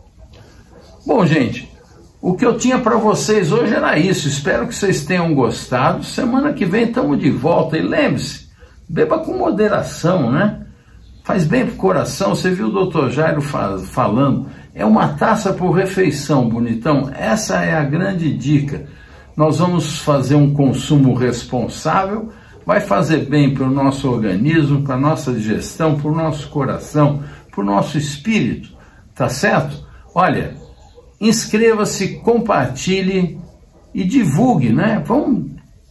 Bom, gente, o que eu tinha para vocês hoje era isso. Espero que vocês tenham gostado. Semana que vem estamos de volta. E lembre-se, beba com moderação, né? Faz bem pro coração. Você viu o Dr. Jairo falando, é uma taça por refeição, bonitão. Essa é a grande dica. Nós vamos fazer um consumo responsável, vai fazer bem para o nosso organismo, para a nossa digestão, para o nosso coração, para o nosso espírito, tá certo? Olha, inscreva-se, compartilhe e divulgue, né?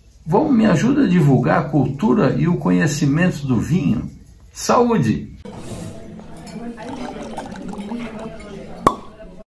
Me ajuda a divulgar a cultura e o conhecimento do vinho. Saúde!